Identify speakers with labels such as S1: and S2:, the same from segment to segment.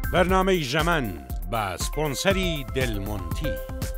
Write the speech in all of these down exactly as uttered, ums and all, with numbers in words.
S1: برنامه ژەمەن با سپۆنسەری دلمۆنتی.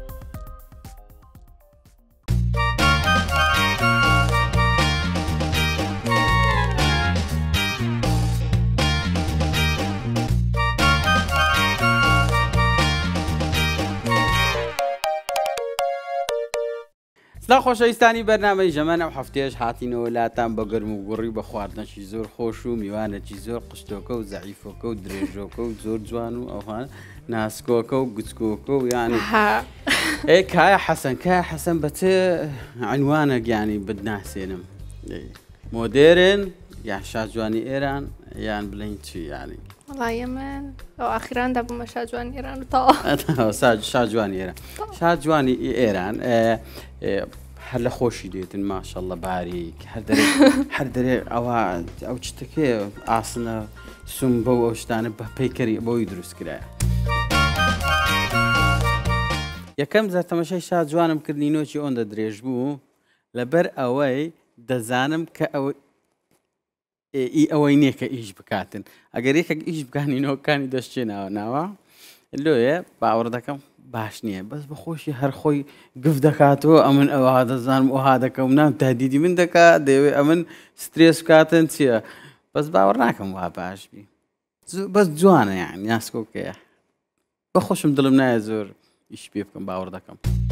S2: سڵاو خۆشەویستانی بەرنامەی ژەمەن ئەو هەفتەیەش هاتینەوە وڵاتان بە گەرم و گوڕی بە خواردنەکی زۆر خۆش و میوانێکی زۆر قشتۆکە و زەعیفۆکە و درێژۆکە و زۆر جوان و ئەوان ناسکۆکە و گوچکۆکە و یانی ئێ کایە حەسەن کایە حەسەن بە چێ عنوانێک یانی بتناسێنم مۆدێرن یان شاجوانی ئێران یان بڵین چی یانی
S3: وڵای من ئەو ئاخیراندا بوومە شاجوانی ئێران و تاوە
S2: شاجوانی ئێران شاجوانی ئێران هەر لە خۆشی دێتن ماشەڵڵە باریک هەر دەرێ ئەوە ئەو شتەکێ ئاسنە سوم بە ئەو شتانە بە پەیکەری بۆی دروست کرایە یەکەم جار تەماشای شاجوانم کرد نینۆکی ئەوەندە درێژ بوو لەبەر ئەوەی دەزانم کە ئەوە ئی ئەوەی نییە کە ئیش بکاتن ئەگەر یەکێک ئیش بکانی نەوەکانی دەستچێنەوە ناوە لۆیە باوەڕ دەکەم باش نییە بەس بە خۆشی هەر خۆی گفت دەکاتەوە ئەمن ئەوە دەزانم ئەوها دەکەم نام تادیدی من دەکات دەوێت ئەمن سترێس بکاتن چییە بەس باوەڕ ناکەم وا باش بی بەس جوانە یان یاسکۆکەیە بە خۆشم دڵم نایە زۆر ئیش پێ بکەم باوەڕ دەکەم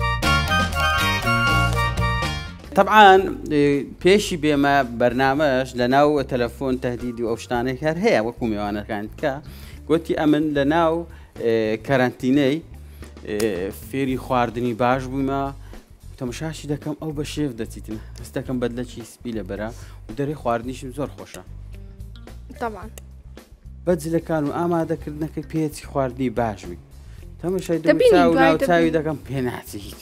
S2: طبعا پێشی بێمە بەرنامەش لە ناو تەلەفۆن تهدیدی و ئەو شتانێک هەر هەیە وەکو میوانەکان کە گوتی ئەمن لە ناو کەرەنتینەی فێری خواردنی باش بوومە تەماشاشی دەکەم ئەو بە شێف دەچیتن هەست دەکەم بەدلەکی سپی لە بەرە و دەرێ خواردنیشم زۆر خۆشە
S3: طبعا
S2: بەجلەکان و ئامادەکردنەکەی پێچی خواردنی باش بووی تەماشای دەبینی چاوی دەکەم پێ ناچی هیچ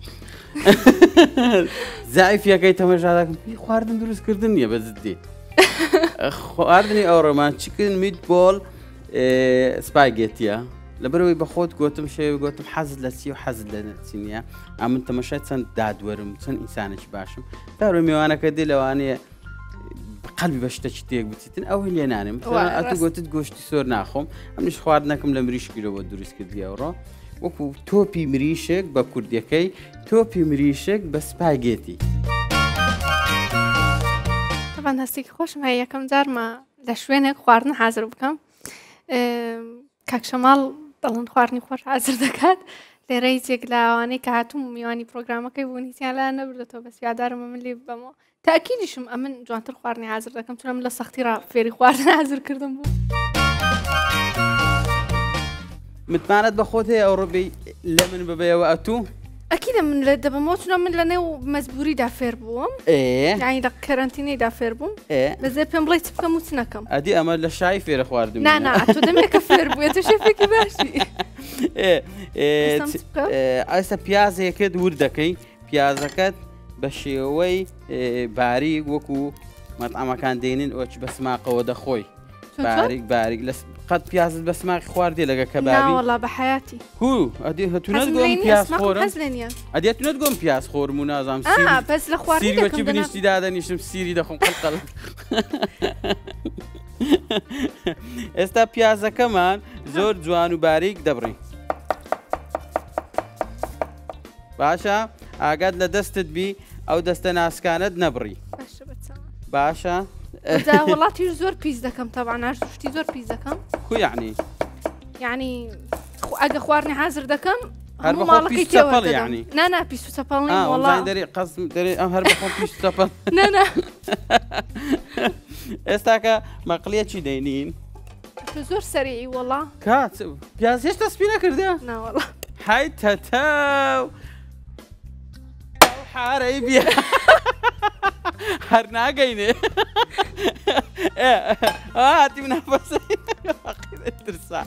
S2: زعیفیەکەی تەماشا دەکەم پێی خواردن دروستکردن نییە بەجددی خواردنی ئەو ڕۆمان چکن میت بۆڵ سپاگێتیە لەبەرەوەی بە خۆت گوتم شێوی گوتم حەزت لە چی و حەزت لە چی نییە ئەمن تەماشای چەند دادوەرم چەند ئینسانێکی باشم داڕۆ میوانەکە دێ لەوانەیە قەلبی بە شتێکی تێک بچیتن ئەوەی لێ نانم ئەتو گوتت گۆشتی سۆر ناخۆم ئەمنیش خواردنەکەم لە مریشکیرەوە دروست کردی ئەوڕۆ وەکو تۆپی مریشک بە کوردیەکەی تۆپی مریشک بە سپاگێتی
S3: طبعا هەستێکی خۆشم هەیە یەکەم جارمە لە شوێنێک خواردن حازر بکەم کاک شەماڵ دەڵێن خواردنی خۆش حازر دەکات لێرە هیچێک لاوانەی کە هاتووم میوانی پرۆگرامەکەی بوون هیچیان لا نەبردێتەوە بەس یاددارمە من لێ ببەمەوە تاکیدیشم ئەمن جوانتر خواردنی حازر دەکەم چونم لە سەختیڕا فێری خواردن حازر کردم بوو
S2: متمانەت بە خۆت هەیە ئەو ڕۆبی لە من ببەیەوە ئەتوو
S3: ئەکیدە من لە دەبەمەوە چونە من لە نێو مەزبوریدا فێر بووم یانی لە کەرەنتینەیدا فێر بووم لەزێ پێم بڵێ چ بکەم و چ نەکەم
S2: ئەدی ئەمە لە شای فێرە خواردم
S3: نا نا تۆ دەمێکە فێر بووە تۆ شێفێکی باشی
S2: ئێستا پیازێکت ور دەکەی پیازەکەت بە شێوەی باریک وەکو مەطعەمەکان دێنن ئەوچ بە سماقەوە دەخۆی باریک باریک لە قەت پیازت بە سماقی خواردێ لەگە کەبابی
S3: وەڵا بە حیاتی
S2: هو ئەدی هەتونەت گۆم پیاز خۆرم ئەدی هەتونەت گۆم پیاز خۆرم و نازانم
S3: بەس لە خواردنی
S2: سیری بنیشتی دادەنیشم سیری دەخۆم قەڵقەڵ ئێستا پیازەکەمان زۆر جوان و باریک دەبڕی باشە ئاگات لە دەستت بی ئەو دەستە ناسکانت نەبڕی باشە
S3: وڵاتیش زۆر پیس دەکەم تاوان ناشتی زۆر پیس دەکەم
S2: خو یعنی
S3: یعنی ئەگە خواردنی حازر دەکەم
S2: هەر بەخۆ پیس چەپەڵ یعنی
S3: نانا پیس و چەپەڵ
S2: وەڵای دەرێ قەزم دەرێ ئەم هەر بەخۆ پیس و چەپەڵ
S3: نانا
S2: ئێستاکە مەقلەیەکی دەینین
S3: زۆر سەریعی وەڵا
S2: کات پیاز هێشتا سپی نەکردە
S3: ناوەڵا
S2: های تەتەو حارەی بیا هەر ناگەینێ هاتی منافەسەی ترسا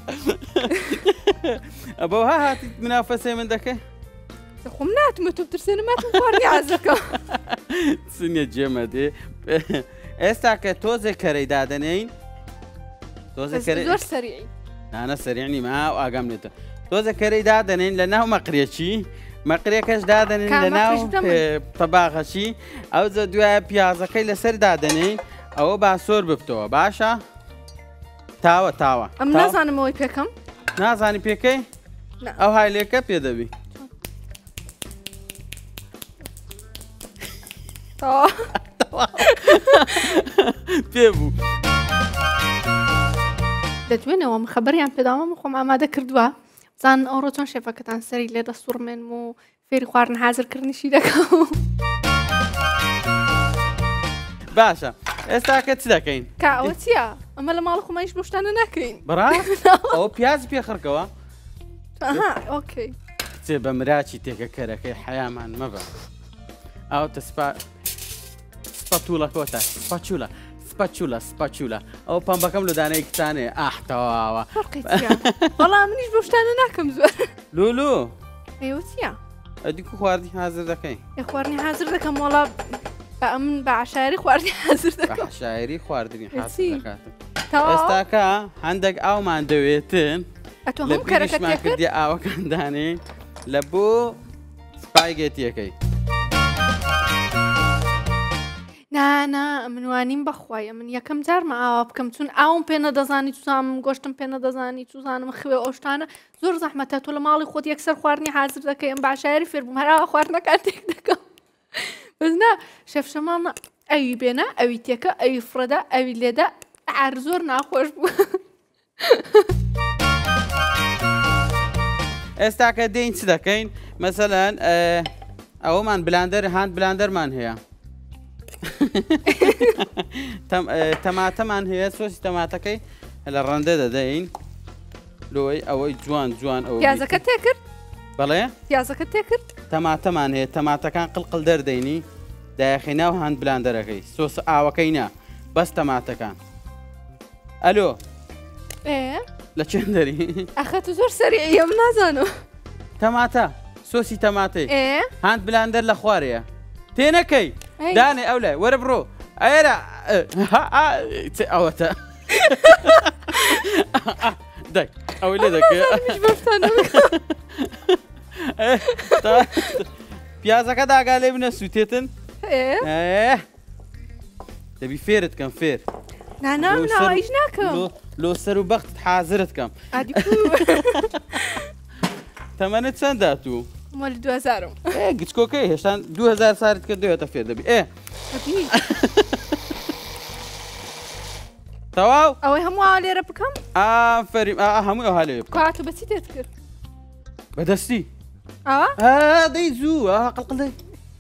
S2: ئەبەو ها هاتی منافەسەی من دەکەی
S3: خۆم ناتمە تۆ بترسێنە ماتم خواردنی حازەکە
S2: سنیە جێمە دێ ئێستا کە تۆزێک کەرەی دادەنین تۆزێک
S3: زۆر سەریعی
S2: نانە سەریعنی ما و ئاگام لێتە تۆزە کەرەی دادەنین لە ناو مەقرێکی مەقرێکەش دادەنین لە ناو تەباغەچی ئەو جە دوایە پیازەکەی لەسەر دادەنین ئەوە با سۆر ببتەوە باشە تاوە تاوە
S3: ئەم نازانمەوەی پێکەم
S2: نازانی پێکەی ئەو هایلێکە پێ دەبی پێ بوو
S3: دەتوێنەوە من خەبەریان پێداوە خۆم ئامادە کردووە زان ئەوڕۆ چۆن شێفەکەتان سەری لێ دەسوڕمێنم و فێری خواردن حازرکردنیشی دەکەم
S2: باشە ئێستا کە چ دەکەین
S3: کا ئەوە چییە؟ ئەمە لە ماڵ خۆمەیش بۆ شتانە ناکەین
S2: بەڕاست ئەوە پیاز پێخڕکەوە
S3: ئەها ئۆکەی
S2: چێ بە مراچی تێکە کەرەکەی حەیامان مەبە ئەو تە سپا سپەتوڵە کۆتە سپەچوولە سپەچوولە سپەچوولە ئەو پەمبەکەم لە دانەی کتانێ ئاحتەواوە
S3: بەڵام منیش بۆ شتانە ناکەم زۆر
S2: لولو
S3: ئێوە چییە؟
S2: ئەدیکو خواردی حازر دەکەی
S3: یە خواردنی حازر دەکەم وەڵا بە ئەمن بە عشاری خواردنی حازر دەکەم
S2: بە شاعری خواردنی حازر دەکاتن
S3: تەواو
S2: ئێستاکە هەندێک ئاومان دەوێتن
S3: ئەتۆ
S2: لە
S3: هەم کەرەکەت
S2: بیریشمان
S3: پێ کرد
S2: کردی ئاوەکاندانێ لە بۆ سپایگێتیەکەی
S3: نانا منوانیم بەخوایە من یەکەم جارمە ئاوا بکەم چون ئاوم پێ نەدەزانی چوزانم گۆشتم پێ نەدەزانی چوزانم خوێ ئەوشتانە زۆر زەحمەتە تۆ لە ماڵی خۆت یەکسەر خواردنی حازر دەکەی ئەم باشایری فێر بووم هەر ئاوا خواردنەکان تێک دەکەم بەس نا شەف شەماڵ ئەوی بێنە ئەوی تێکە ئەوی فرەدا ئەوی لێدا عار زۆر ناخۆش بوو
S2: ئێستا کە دێین چ دەکەین مەسەلەن ئەوەمان بلاندەر هاند بلاندەرمان هەیە تەماتەمان هەیە سۆسی تەماتەکەی لە ڕەندە دەدەین لۆی ئەوەی جوان جوان ئەو
S3: پیازەکە تێکرد
S2: بەڵێ
S3: پیازەکە تێکرد
S2: تەماتەمان هەیە تەماتەکان قڵقڵ دەردەینی دایەخی ناو هاند بلاندەرەکەی سۆس ئاوەکەی نا بەس تەماتەکان ئەلۆ
S3: ئێ
S2: لە چێن دەری
S3: ئەخەتە زۆر سەریعە من نازانم
S2: تەماتە سۆسی تەماتەی
S3: ئێ
S2: هاند بلاندەر لە خوارەیە تێنەکەی دانێ ئەو لای وەرە بڕۆ ئێرە ئەوەتە دەک ئەوەی لێ دەکەی پیازەکە داگا لێ بنە سووتێتن دەبی فێرت کەم فێر
S3: نانا مناوایش ناکەم
S2: لۆ سەر و بەختت حازرت کەم تەمەنت چەنددا تو
S3: مەلی دوهزارم
S2: گچکۆکەی هێشتان دوهزار ساریت کردوێتە فێر دەبی ئێ تەواو
S3: ئەوەی هەموو لێرە بکەم
S2: ئافەریم هەمووی ئەو هەلێ بکە
S3: کاتو بەچی دێت کرد
S2: بەدەستی
S3: ئەوە
S2: دەی زوو قڵقڵی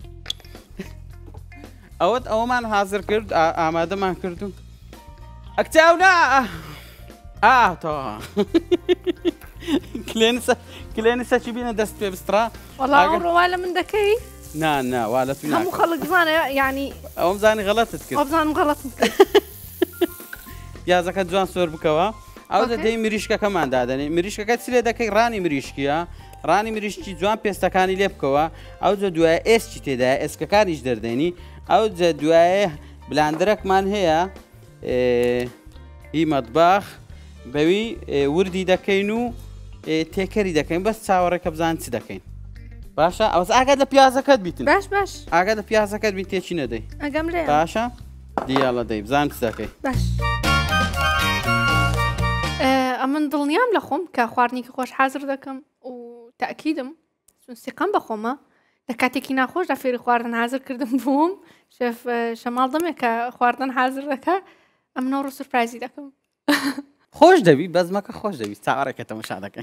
S2: ئەوەت ئەوەمان حازر کرد ئامادەمان کردو ئەکچاونا ئاتەوە کلێنی سەچی بینە دەست پێ بسترا
S3: وەڵام ڕۆوا لە من دەکەی
S2: نا نا وا لە تو
S3: هەموو خەڵک زانە یعنی
S2: ئەوم زانی غەڵەتت کرد
S3: ئەو بزانم غەڵەتم کرد
S2: پیازەکە جوان سۆر بکەوە ئەو دەدەی مریشکەکەمان دادەنێ مریشکەکە چ لێ دەکەی ڕانی مریشکیە ڕانی مریشکی جوان پێستەکانی لێ بکەوە ئەو جە دوایە ئێسکی تێدایە ئێسکەکانیش دەردێنی ئەو جە دوایە بلاندەرەکمان هەیە هی مەتباخ بەوی وردی دەکەین و تێکەری دەکەین بەس چاوەڕێکە بزان چ دەکەین باشە ئەوەس ئاگات لە پیازەکەت بیتن
S3: باش باش
S2: ئاگات لە پیازەکەت بین تێکی نەدەی
S3: ئەگەم لێ
S2: باشە دیاڵە دەی بزان چ دەکەی
S3: باش ئەمن دڵنیام لە خۆم کە خواردنێکی خۆش حازر دەکەم و تاکیدم چون سیقەم بە خۆمە لە کاتێکی ناخۆش لە فێری خواردن حازر کردم بووم شێف شەماڵ دەمێک کە خواردن حازر دەکە ئەم نەوڕۆ سورپرایزی دەکەم
S2: خۆش دەبی بەزمەکە خۆش دەبی چاوەڕێکە تەماشا دەکەی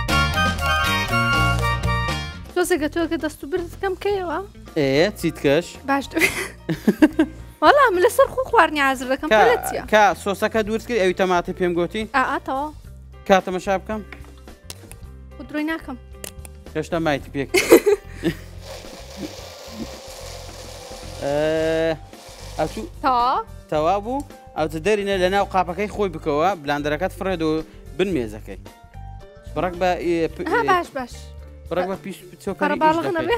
S3: تۆزێکە تۆکە دەست و برد دەکەم کەیەوە
S2: ئێ چیت کەش
S3: باش دەبێت وەڵام من لەسەر خۆ خواردنی حازر دەکەم پەلەتیە
S2: کە سۆسەکە دوورت کرد ئەوی تەماتە پێم گوتی
S3: ئاتەوە
S2: کاتەمەشا بکەم
S3: خودڕۆی ناکەم
S2: هێشتا مایتی پێک ئەچوو
S3: تا
S2: تەوا بوو ئەوتە دەرینە لە ناو قاپەکەی خۆی بکەوە بلاندەرەکەت فڕێت و بن مێزەکەی بڕک بە
S3: باش باش
S2: بڕک بە پیش
S3: پەرەباڵغ نەبێ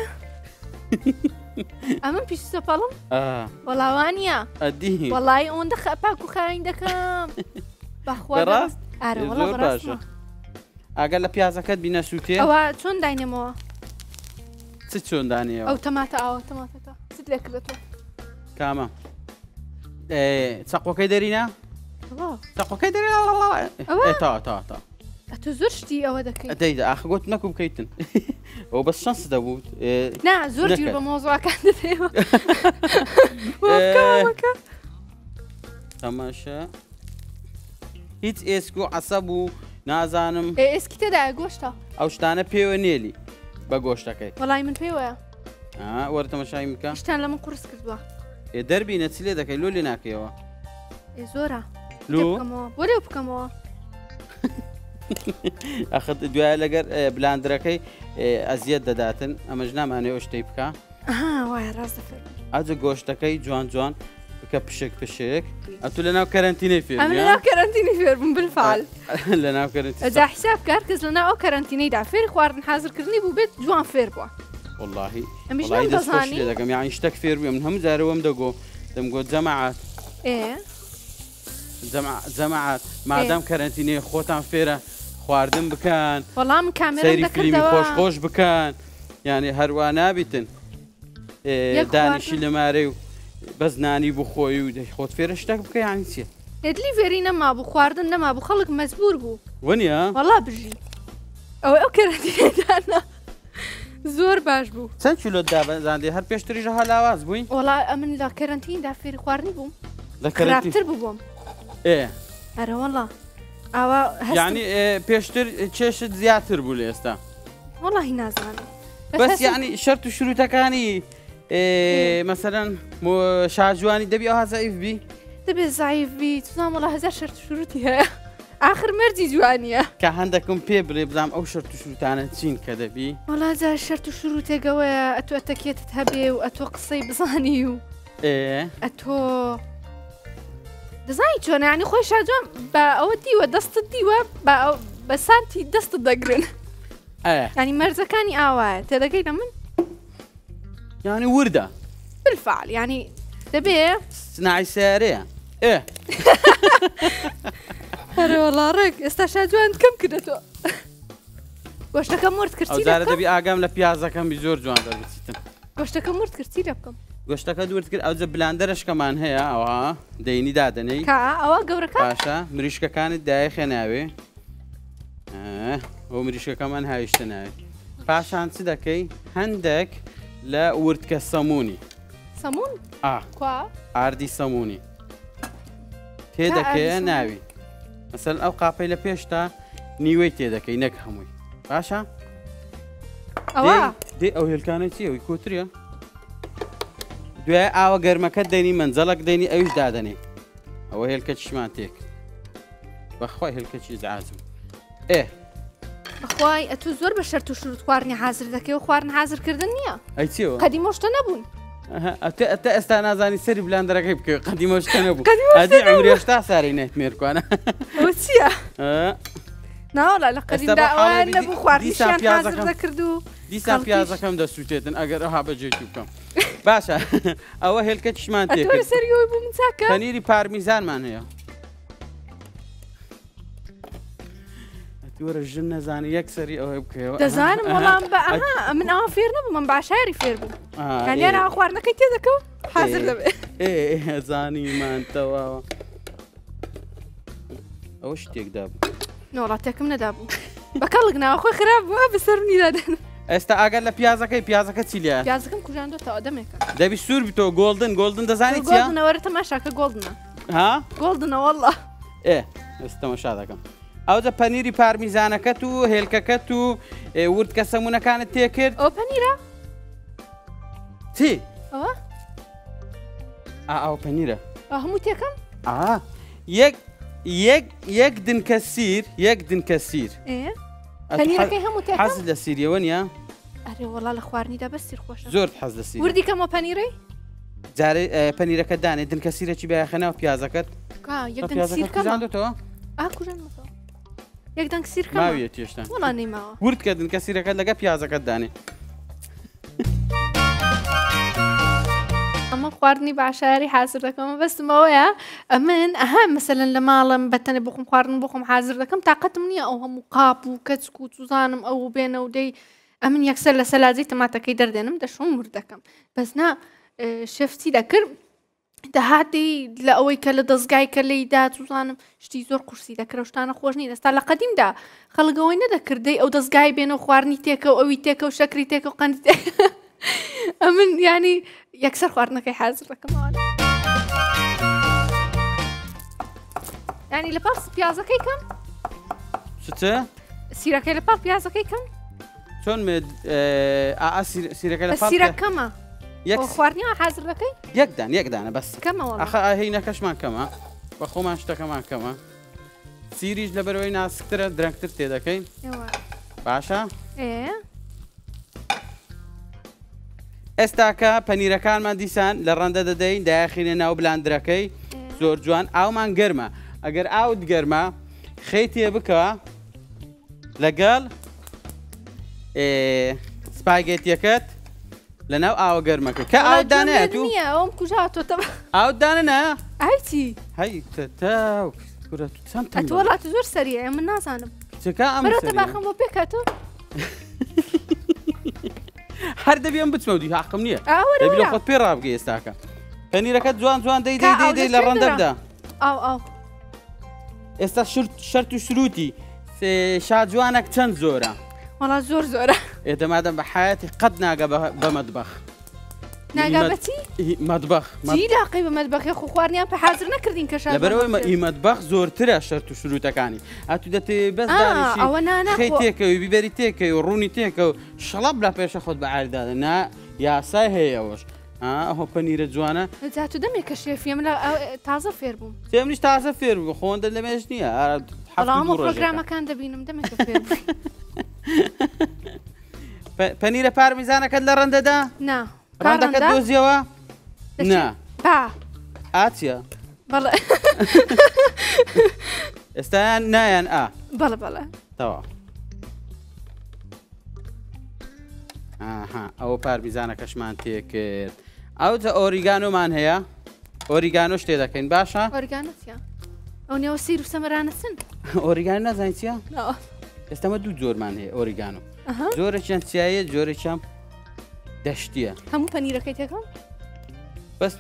S3: ئەمە پیش سەپەڵم وەڵاوانیە
S2: ئەدی
S3: وەڵای ئەوەندە پاک و خاین دەکەم بەخوا ئارە وەڵا بەڕاستمە
S2: ئەگەر لە پیازەکەت بینە سووتێ
S3: ئەوە چۆن داینەمەوە
S2: چ چۆن دانیەوە
S3: ئەو تەماتە ئاوە تەماتەکە چت لێ کردێتەوە
S2: کامە چەقۆکەی دەرینە
S3: بڵاو
S2: تاقۆکەی دەرێ تا تا تا
S3: ئەتۆ زۆر شتی ئەوە دەکەیت
S2: دەیدا ئاخ گوت نەکوم بکەیتن ئەو بەس شەنس دەبوت
S3: نا زۆر گیر بە مۆزوعەکان دەدەیەوە وەکە
S2: تەماشا هیچ ئێسک و عەسەب و نازانم
S3: ئێسکی تێدایە گۆشتە
S2: ئەو شتانە پێوە نێلی بە گۆشتەکەی
S3: وەڵای من پێوەیە
S2: وەرە تەماشای بکە
S3: شتان لە من قورس کردووە
S2: دەربینە چ لێ دەکەی لۆ لێ ناکەیەوە
S3: زۆرە
S2: لۆ
S3: بۆ لێو بکەمەوە
S2: ئەخت دوایە لەگەر بلاندرەکەی ئەزیەت دەداتن ئەمەش نامانەوە شتەی بکە
S3: وایە ڕاست دەفێت
S2: ئەجە گۆشتەکەی جوان جوان بکە پشک پشک ئەتو لەناو کەرەنتینەی فێر
S3: ئەم لەناو کەرەنتینی فێر بووم بالفعل
S2: لەناو کەرەنتینی
S3: ئەجا حساب کار کەس لەناو ئەو کەرەنتینەیدا فێری خواردن حازرکردنی بوو بێت جوان فێر بووە
S2: واللهی
S3: ئەمیش
S2: وڵی دەست خۆش
S3: دەزانی
S2: لێ دەکەم یانی شتێک فێر بووم هەموو جارەوەم دەگۆ دەمگۆ جەماعات
S3: ئێ
S2: جەماعات مادام کەرەنتینەی خۆتان فێرە خواردن بکەن
S3: وەڵام کامێرە
S2: سەیری فیلمی
S3: دەکردەوە
S2: خۆش خۆش بکەن یعنی هەروە نابیتن دانیشی لەمارەی و بەزنانی بخۆی و خۆت فێرە شتێک بکە یانی چیە
S3: هێدلی فێری نەما بوو خواردن نەما بوو خەڵک مەجبور بوو
S2: وەنیە
S3: وەڵا بژی ئەوە ئەو کەرەنتینەدانا زۆر باش بوو
S2: چەند کیلۆت دابەزاندی هەر پێشتریژە هەلاواز بووین
S3: وەڵا ئەمن لە کەرەنتیندا فێری خواردنی بووم
S2: لە
S3: خراپتر بووم
S2: ئێ
S3: ئەرە وەڵا ئاوا
S2: یعنی پێشتر چێشت زیاتر بوو لە ئێستا
S3: وەڵی نازانم
S2: بەس یعنی شەرت و شروتەکانی مەسەرەن شاجوانی دەبی ئەوها زەعیف بی
S3: دەبێت زایف بی توزان وەڵا هەزار شەرت و شروتی هەیە آخر مەرجی جوانیە
S2: کە هەندێکم پێ بڵێ بزانام ئەو شەرت و شروتانە چین کە دەبی
S3: وەڵا هەزار شەرت و شروتێکەوەیە ئەتۆ ئەتەکێتت هەبێ و ئەتۆ قسەی بزانی و ئەتۆ دەزانی چۆنە ینی خۆی شاجوان بە ئەوە دیوە دەستت دیوە بە سانتی دەستت دەگرن ینی مەرجەکانی ئاوایە تێدەگەی لە من
S2: ینی وردە
S3: بالفعل ینی دەبێ
S2: سناعی سیارەیە ئێ
S3: هەرە وەڵا ڕێک ئێستا شاجوان کەم کردێتەوە گۆشتەکە مرد کردی
S2: ئەوجارە دەبی ئاگام لە پیازەکەمی زۆر جوان دەبچیتن
S3: گۆشتەکە مرد کردی لە بکەم
S2: گۆشتەکە دوورت کرد ئەوجە بلاندەرشکەمان هەیە ئەوە دەینی دادەنەی
S3: ئەوە گەورەکە
S2: باشە مریشکەکانت دایە خێناوێ ئەو مریشکەکەمان هاویشتە ناوێ پاشان چ دەکەی هەندێک لە وردکە سەمونی
S3: سەمون
S2: ئا ئاردی سەمونی تێدەکەیە ناوی مەسەن ئەو قاپەی لە پێشتا نیوەی تێدەکەی نەک هەمووی باشە دێ ئەو هێلکانە چی ئەوی کۆتریە دوای ئاوە گەرمەکە دەینی منجەڵک دەینی ئەویش دادەنێ ئەوە هێلکە چشمان تێک بەخوای هێلکەچی زعازم ئێ
S3: بەخوای ئەتو زۆر بە شەرت و شروت خواردنی حازر دەکەی و خواردن حازرکردن نییە
S2: ئەی چیەوە
S3: قەدیمە شتە نەبوون
S2: ئەتە ئێستا نازانی سەری بلاندەرەکەی بکە قەدیمە شتە نەبوو ئەدی عمرێشتا ساری نێتمێرکوانە
S3: ئەوە چییە ناوەڵا لە قەدیمدا ئەوان نەبوو خواردنیشیان حازر دەکرد و
S2: دیسان پیازەکەم دەسووتێتن ئەگەر ئەها بەجێکی بکەم باشە ئەوە هێلکە چشمان تێکرد
S3: سەریەوەی بوو من چاکە
S2: پەنیری پارمیزانمان هەیە وەرە ژن نەزانی یەک سەری ئەوەی بکەوە
S3: دەزانم وەڵام بە ئەها من ئەوە فێر نەبوو من باشایری فێر بوو یانیان ئەوە خواردنەکەی تێدەکەوت حازر دەبێت
S2: ئێ زانیمانتەوە ئەوە شتێکدا بوو
S3: نۆڵاتێکم نەدابوو بەکەڵک ناوە خۆی خراپ بووە بەسەر منیدادەن
S2: ئێستا ئاگەر لە پیازەکەی پیازەکە چی لێ
S3: پیازەکەم کوژاندۆتەوە دەمێکە
S2: دەبی سوور بیتەوە گۆڵدن گۆڵدن دەزانی چیە
S3: گۆڵدنەوەرە تەماشاکە گۆڵدنە
S2: ها
S3: گۆڵدنە وەڵڵا
S2: ئێ ئێستا تەماشا دەکەم ئەوجە پەنیری پارمیزانەکەت و هێلکەکەت و وردکە سەمونەکانت تێکرد
S3: ئەو پەنیرە
S2: چی
S3: ئەوە
S2: ئەو پەنیرە
S3: هەموو تێکەم
S2: ئا یەک یەک یەک دنکە سیر یەک دنکە سیر
S3: پەنیرەکەی هەموو تێکەم
S2: حەز لە سیریەوە نیە
S3: ئەرێ وەڵا لە خواردنیدا بەس سیر خۆشە
S2: زۆر حەز لە سیر
S3: وردی کەمەوە پەنیرەی
S2: جارێ پەنیرەکە دانێ دنکە سیرەکی بەیاخەنەوە پیازەکەت
S3: یەک دنگ سیر
S2: کەمەوە
S3: ئا کوژانەوە یەک دەنگ سیر کەم
S2: ماویە تێشتان
S3: وەڵا نەیماوە
S2: ورد کە دنکە سیرەکەت لەگە پیازەکەت دانێ
S3: ئەمە خواردنی باشاری حازر دەکەمە بەستمەوەیە ئەمن ئەها مەسەلەن لە ماڵم بەتەنە بخۆم خواردن بخۆم حازر دەکەم تااقەتم نییە ئەو هەموو قاپ و کەچک و توزانم ئەو بێنە و دەی ئەمن یەکسەر لە سەلاجەی تەماتەکەی دەردێنم دەشۆم ورد دەکەم بەس نا شەفتی دەکرد داهاتی لە ئەوەی کە لە دەستگای کە لەیدا توزانم شتی زۆر قورسی دەکرا شتانە خۆش نی دەستا لە قەدیمدا خەڵگەوەی نەدەکردەی ئەو دەستگای بێنە و خواردنی تێکە و ئەوی تێکە و شەکری تێکە و قەندی تێکە ئەمن ینی یەکسەر خواردنەکەی حازر دەکەمەوە ینی لە پاس پیازەکەی کەم
S2: شتە
S3: سیرەکەی لە پاڵ پیازەکەی کەم
S2: چۆن سیرەکە لە پاڵ
S3: سیرەکەمە خواردنیەوە حازر دەکەی
S2: یەکدان یەکدانە بەس
S3: کەمەوە
S2: ئەخ هینەکەشمان کەمە بە خۆمان شتەکەمان کەمە سیریش لەبەرەوەی ناسکترە درەنگتر تێدەکەین باشە ئێستاکە پەنیرەکانمان دیسان لە ڕەندە دەدەین داخینە ناو بلاندرەکەی زۆر جوان ئاومان گەرمە ئەگەر ئاوت گەرمە خەیتێ بکە لەگەڵ سپاگێتیەکەت لە ناو ئاوە گەرمەکە کە ئاودانێت و
S3: ئەوم کوژاتۆ
S2: ئاودانە
S3: ئایتی
S2: هەی
S3: ئەتۆ وڵات زۆر سەریع من نازانم
S2: چکە ئەم
S3: باخم بۆ پێکاتۆ
S2: هەر دەبێم بچمە و دی حاقم نییە دەبی لە خۆت پێ ڕابگە ئێستاکە پەنیرەکە جوان جوان دەی دەی دەی لە ڕەندە بدە
S3: ئاو ئاو
S2: ئێستا شەرت و شروتی شا جوانێک چەند زۆرە
S3: وڵات زۆر زۆرە
S2: ئێدەمادەم بە حیاتی قەت ناگە بە مەدبەخ
S3: ناگابەتی
S2: مەدبەخ
S3: چی لاقی بە مەدبەخی خۆ خواردنیان پێ حازر نەکردین کە
S2: لەبەرەوەی مەدبەخ زۆرترە شەرت و شروتەکانی ئەتو دەتێ بەس دانیشی تێکەوی بیبەری تێکەوی و ڕوونی تێکە و شەڵەب لە پێشە خۆت بە ئاردادە نا یاسای هەیە ئەوەش ئەهۆ پەنیرە جوانە
S3: جاتو دەمێک کە شێفیم لە تازە فێر بووم
S2: تێمنیش تازە فێر بوو خۆندە لەمێش نییە
S3: هەڵامە پرۆگرامەکان دەبینم دەمێک فێر
S2: پەنیرە پارمیزانەکەت لە ڕەندەدا
S3: نا
S2: ڕەندەکەت دۆزیەوە نا
S3: با
S2: ئاچیە
S3: بەڵێ
S2: ئێستایان نایان ئا
S3: بەڵێ بەڵێ
S2: تەوا ئاها ئەوە پارمیزانەکەشمان تێکرد ئەو جە ئۆریگانۆمان هەیە ئۆریگانۆ شتێ دەکەین باشە
S3: ئۆریگانۆچیە ئەو نێوە سیر و سەمەرانەسن
S2: ئۆریگان نازانین چییە ئێستەمە دوو جۆرمان هەیە ئۆریگانۆ جۆرەکیان چیایە جۆرەکیان دەشتیە
S3: هەموو پەنیرەکەی تێکەم
S2: بەس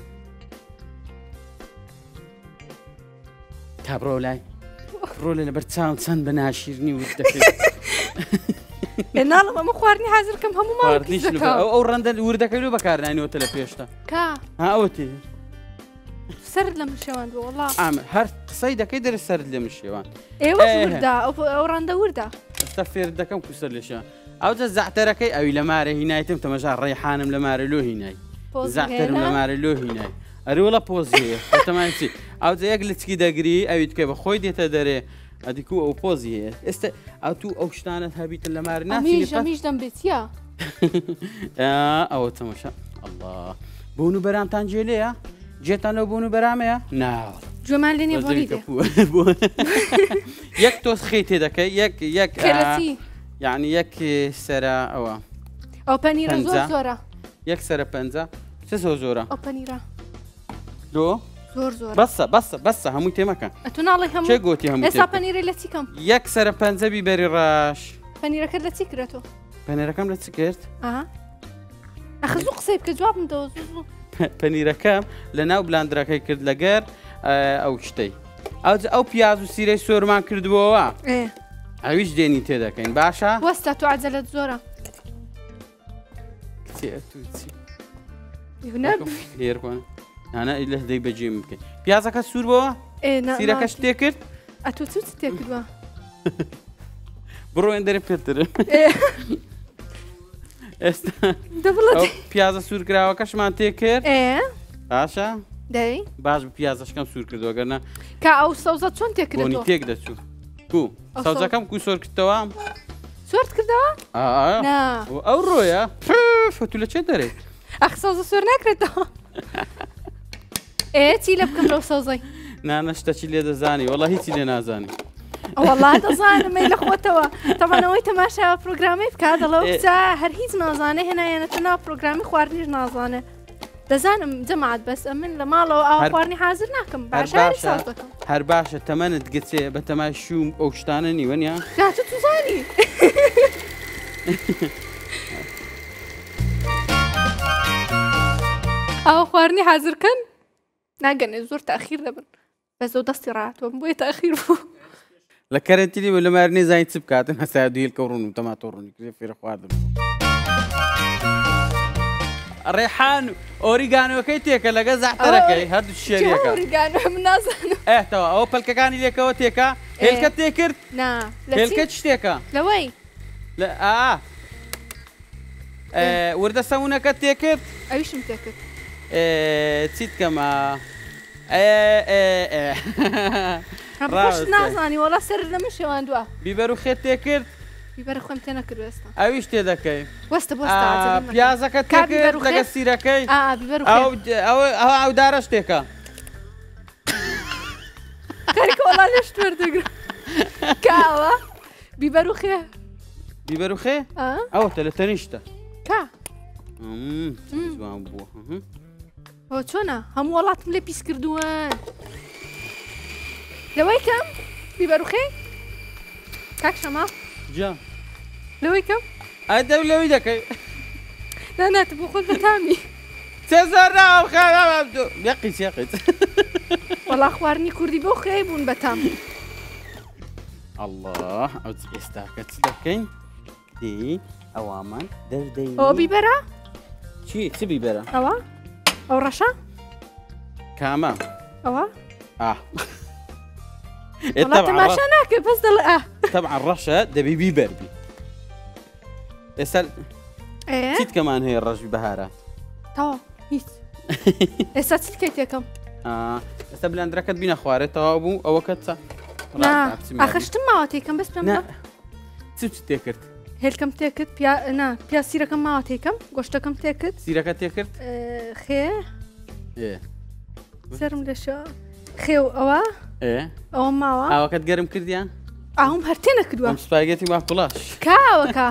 S2: تا بڕۆ لای ڕۆلە لەبەر چاوم چەند بە ناشیرنی وت دەکەیت
S3: ناڵم ئەمە خواردنی حازرکەم هەموو ماڵ
S2: ئەو ڕەندە وردەکەی لۆ بەکارنانیوەتە لە پێشتا
S3: کا
S2: ئەوە تێ
S3: سرد لە مشێوان بوو وەڵا
S2: ئامە هەر قسەی دەکەی دەرە سرد لە مشێوان
S3: ئێوە وردا ئەو ڕەندە وردا
S2: ئێستا فێر دەکەم کوسەر لێشە ئەو جە زەعتەرەکەی ئەوی لە مارە هینایتم تەمەژار ڕێحانم لە مارە لۆ هینای زەعتەرم لە مارە لۆ هینای ئەریوەڵە پۆزیە تەمانچی ئەو جە یەک لچکی دەگری ئەوی تکە بە خۆی دێتە دەرێ ئەدیکو ئەو پۆزی هەیە ئێستا ئەو تو ئەو شتانت هەبیتن لە مارە
S3: نامیش دەم بێتیە
S2: ئەوە تەمەشا ئەڵڵا بوون و بەرامتان جێلەیە جێتان لەو بوون و بەرامەیە ناوە
S3: جوێمان لێنێ بۆی
S2: یەک تۆس خێ تێ دەکەی یەک یەک یعنی یەک سەرە ئەوە
S3: ئەو پەنیرە زۆر زۆرە
S2: یەک سەرە پەنجە چه زۆر زۆرە
S3: ئەو پەنیرە
S2: دۆ
S3: زۆر زۆر
S2: بەسە بەسە بەسە هەمووی تێمەکە
S3: ئەتو ناڵی هەموو
S2: چێ گوتی هەموو
S3: ئێستا پەنیرە لە چی کەم
S2: یەک سەرە پەنجە بیبەری ڕاش
S3: پەنیرەکەت لە چی کرێتۆ
S2: پەنیرەکەم لە چی کرد
S3: ئەخ زوو قسەی بکە جوابم دەوە زوو
S2: پەنیرەکەم لە ناو بلاندرەکەی کرد لەگەر ئەو شتەی ئەو ئەو پیاز و سیرەی سۆرمان کردبووەوە ئەویش دێنی تێدەکەین باشە
S3: وەستا تو عەجەلەت زۆرە
S2: لێرکۆن نانە لە دەی بەجێم بکەین پیازەکە سوور بەوە سیرەکەش تێ کرد
S3: ئەتۆ چ تێ کردووە
S2: بڕۆێن دەرە پێترن ئێستا پیازە سوورکراوەکەشمان تێ کرد باشە
S3: دەی
S2: باش بە پیازەشکەم سوور کردووە گەرنە
S3: کە ئەو سەوزە چۆن تێکردنی
S2: تێک دەچوو کو سەوزەکەم کو سۆر کردەوە
S3: سۆرت کردەوە
S2: ئەو ڕۆیە فەتو لە چێ دەرێت
S3: ئەخ سەوزە سۆر ناکرێتەوە ئێ چی لە بکەم لەو سەوزەی
S2: نانە شتەچی لێ دەزانی وەڵا هیچی لێ نازانی
S3: وەڵا دەزانم لە خۆتەوە تەمانەوەی تەماشا پرۆگرامی بکات دەڵەوە کچە هەر هیچ نازانێ هێنایەنەتە ناو پرۆگرامی خواردنیش نازانێ دەزانم جەماعەت بەس ئەمن لە ماڵەوە ئاوا خواردنی حازر ناکەم باشە
S2: هەر باشە تەمەنت گچێ بە تەمای شوم ئەو شتانە نیوەنیا
S3: جاتە توزانی ئاوا خواردنی حازرکەن ناگەنێ زۆر تاخیر دەبن بە زۆ دەستی ڕاتوەم بۆیە تاخیر بوو
S2: لە کەرەنتیلی لە مارنی زای چ بکاتن هەستا دویل کەڕون و تەماتۆڕونی کرێ فێرە خواردن ڕێحان ئۆریگانۆکەی تێکە لەگە زەعتەرەکەی هەردوو شێریەکە
S3: ئۆریگانۆ من نازانم
S2: ئێتەوە ئەوە پەلکەکانی لێکەوە تێکە هێلکە تێکرد
S3: نا
S2: هێلکە چ شتێکە
S3: لەوەی
S2: لە ئا وردە سەمونەکە تێکرد
S3: ئەویشم تێکرد
S2: چیت کەمە
S3: ڕۆشت نازانی وەڵا سەر لەمە شێواندووە
S2: بیبەر و خێت تێکرد
S3: بیبەرە خۆم تێ نەکرد ئێستا
S2: ئەویش تێ دەکەی
S3: وەستە بۆستا
S2: پیازەکە تێکرد لەگە سیرەکەی ئەوە ئەودارە شتێکە
S3: خەریکە وەڵا لێشت وەردەگرم کاوە بیبەر و خێ
S2: بیبەر و خێ ئەوەتە لە تەنیشتە
S3: کا
S2: جوان بووە
S3: ئەوە چۆنە هەموو وڵاتم لێ پیس کردووەن لەوەی کەم بیبەر و خێ کاک شەما
S2: جا
S3: لەوەی کەم
S2: ئەدە لەوەی دەکەی
S3: ناناتە بۆ خۆت بەتامی
S2: سێزار ناو یەقیت یەقیت
S3: وەڵا خواردنی کوردی بۆ خێ بوون بەتام
S2: الله ئەو ئێستاکە چ دەکەین دی ئەوامان دەردەی
S3: ئەوە بیبەرە
S2: چی چ بیبەرە
S3: ئەوە ئەو ڕەشە
S2: کامە
S3: ئەوە
S2: ئێستا
S3: تەماشا ناکە بەس دەڵێ ئا
S2: طبعا ڕەشە دەبی بیبەربی ئێستا چیت کەمان هەیە ڕەشی بەهارات
S3: تەواو هیچ ئێستا چیت کەیت یەکەم
S2: ئێستا بلەندرەکەت بینە خوارێتەوە بوو ئەوەکە چە
S3: ئاخشتم ماوە تێکەم بەس پێم
S2: چ چ تێکرد
S3: هێلکەم تێکرد پیا سیرەکەم ماوە تێکەم گۆشتەکەم تێکرد
S2: سیرەکە تێکرد
S3: خێ سرم لە شە خێو ئەوە ئەوە ماوە
S2: ئاوەکەت گەرم کردیان
S3: ئاوم هەرتێ نەکردووە
S2: سپاگەتی وا کوڵاش
S3: کاوەکە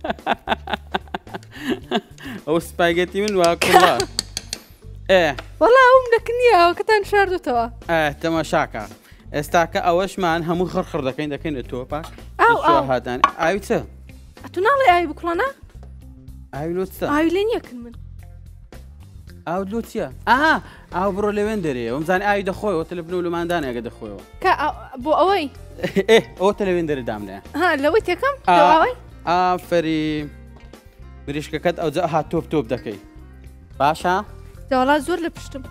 S2: ئەو سپاگەتی من وا کوڵاش
S3: وەڵا ئەوم نەکنیە ئەوکەتان شاردوتەوە
S2: تەماشاکە ئێستاکە ئەوەشمان هەموو خڕخڕ دەکەین دەکەین دە تۆپاش هاتان ئاوی چە
S3: ئەتو ناڵێ ئاوی بکڵانە
S2: ئاوی لۆ چە
S3: ئاوی لێ نیەکن من
S2: ئاو لۆ چییە؟ ئاها ئاو بڕۆ لەوێن دەرێ ئەوم زانانی ئاوی دەخۆیەوە تە لە بنە و لەماندان ئەگە دەخۆیەوە
S3: بۆ ئەوەی
S2: ئێ ئەوە تە لەوێن دەرە دامنێ
S3: ها لەوەی تێکەم ئەوەی
S2: ئافەری بریشکەکەت ئەو جە ها تۆپ تۆپ دەکەی باشە؟
S3: دەوڵات زۆر لە پشتم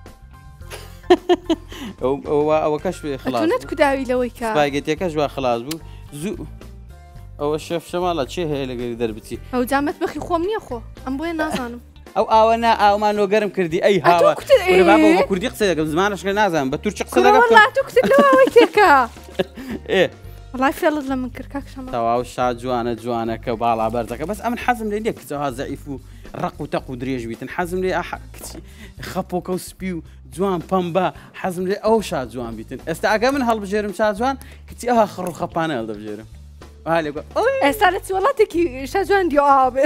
S2: ئەوەکەش خلاص
S3: نەتکوداوی لەوەی کە
S2: سپاگێتیەکەش وا خلاص بوو زوو ئەوە شەف شەماڵە چێ هەیە لەگەری دەربچی
S3: ئەو جامەت بەخی خۆم نییە خۆ ئەم بۆیە نازانم
S2: ئەو ئاوە نا ئاومان لۆ گەرم کردی ئەی هاوە بە کوردی قسە دەکەم زمانەشکە نازانم بە تورکی قسە
S3: دەکەم تێکە ئێ وڵای فێڵت لە من کرد کاک شەما
S2: تەواو شا جوانە جوانەکە باڵا بەردەکە بەس ئەمن حەزم لێ نییە کچەوە زەعیف و ڕق و تەق و درێژ بیتن حەزم لێ کچی خەپۆکە و سپی و جوان پەمبە حەزم لێ ئەو شا جوان بیتن ئێستا ئەگە من هەڵبژێرم شا جوان کچی ئەوها خڕ و خەپانە هەڵدەبژێرم
S3: ئێستا لە چی وڵاتێکی شا جوان دیۆ ئاوێ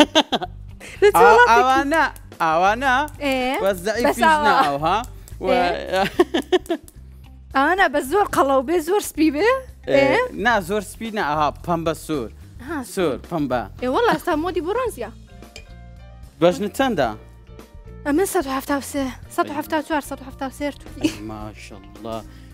S2: ئەوانە ئەوانە زەعیفیشنا ئەوها
S3: ئەوانە بە زۆر قەڵە و بێ زۆر سپی بێ
S2: نا زۆر سپی نە ئەها پەمبە سۆر سۆر پەمبە
S3: ئێ وەڵا ئێستا مۆدی بڕۆنزیە
S2: بەژنت چەندە؟
S3: ئەمە سەد و هەفتا و سێ سەد و هەفتا و چوار سەد و هەفتا و سێ
S2: ماشەڵڵا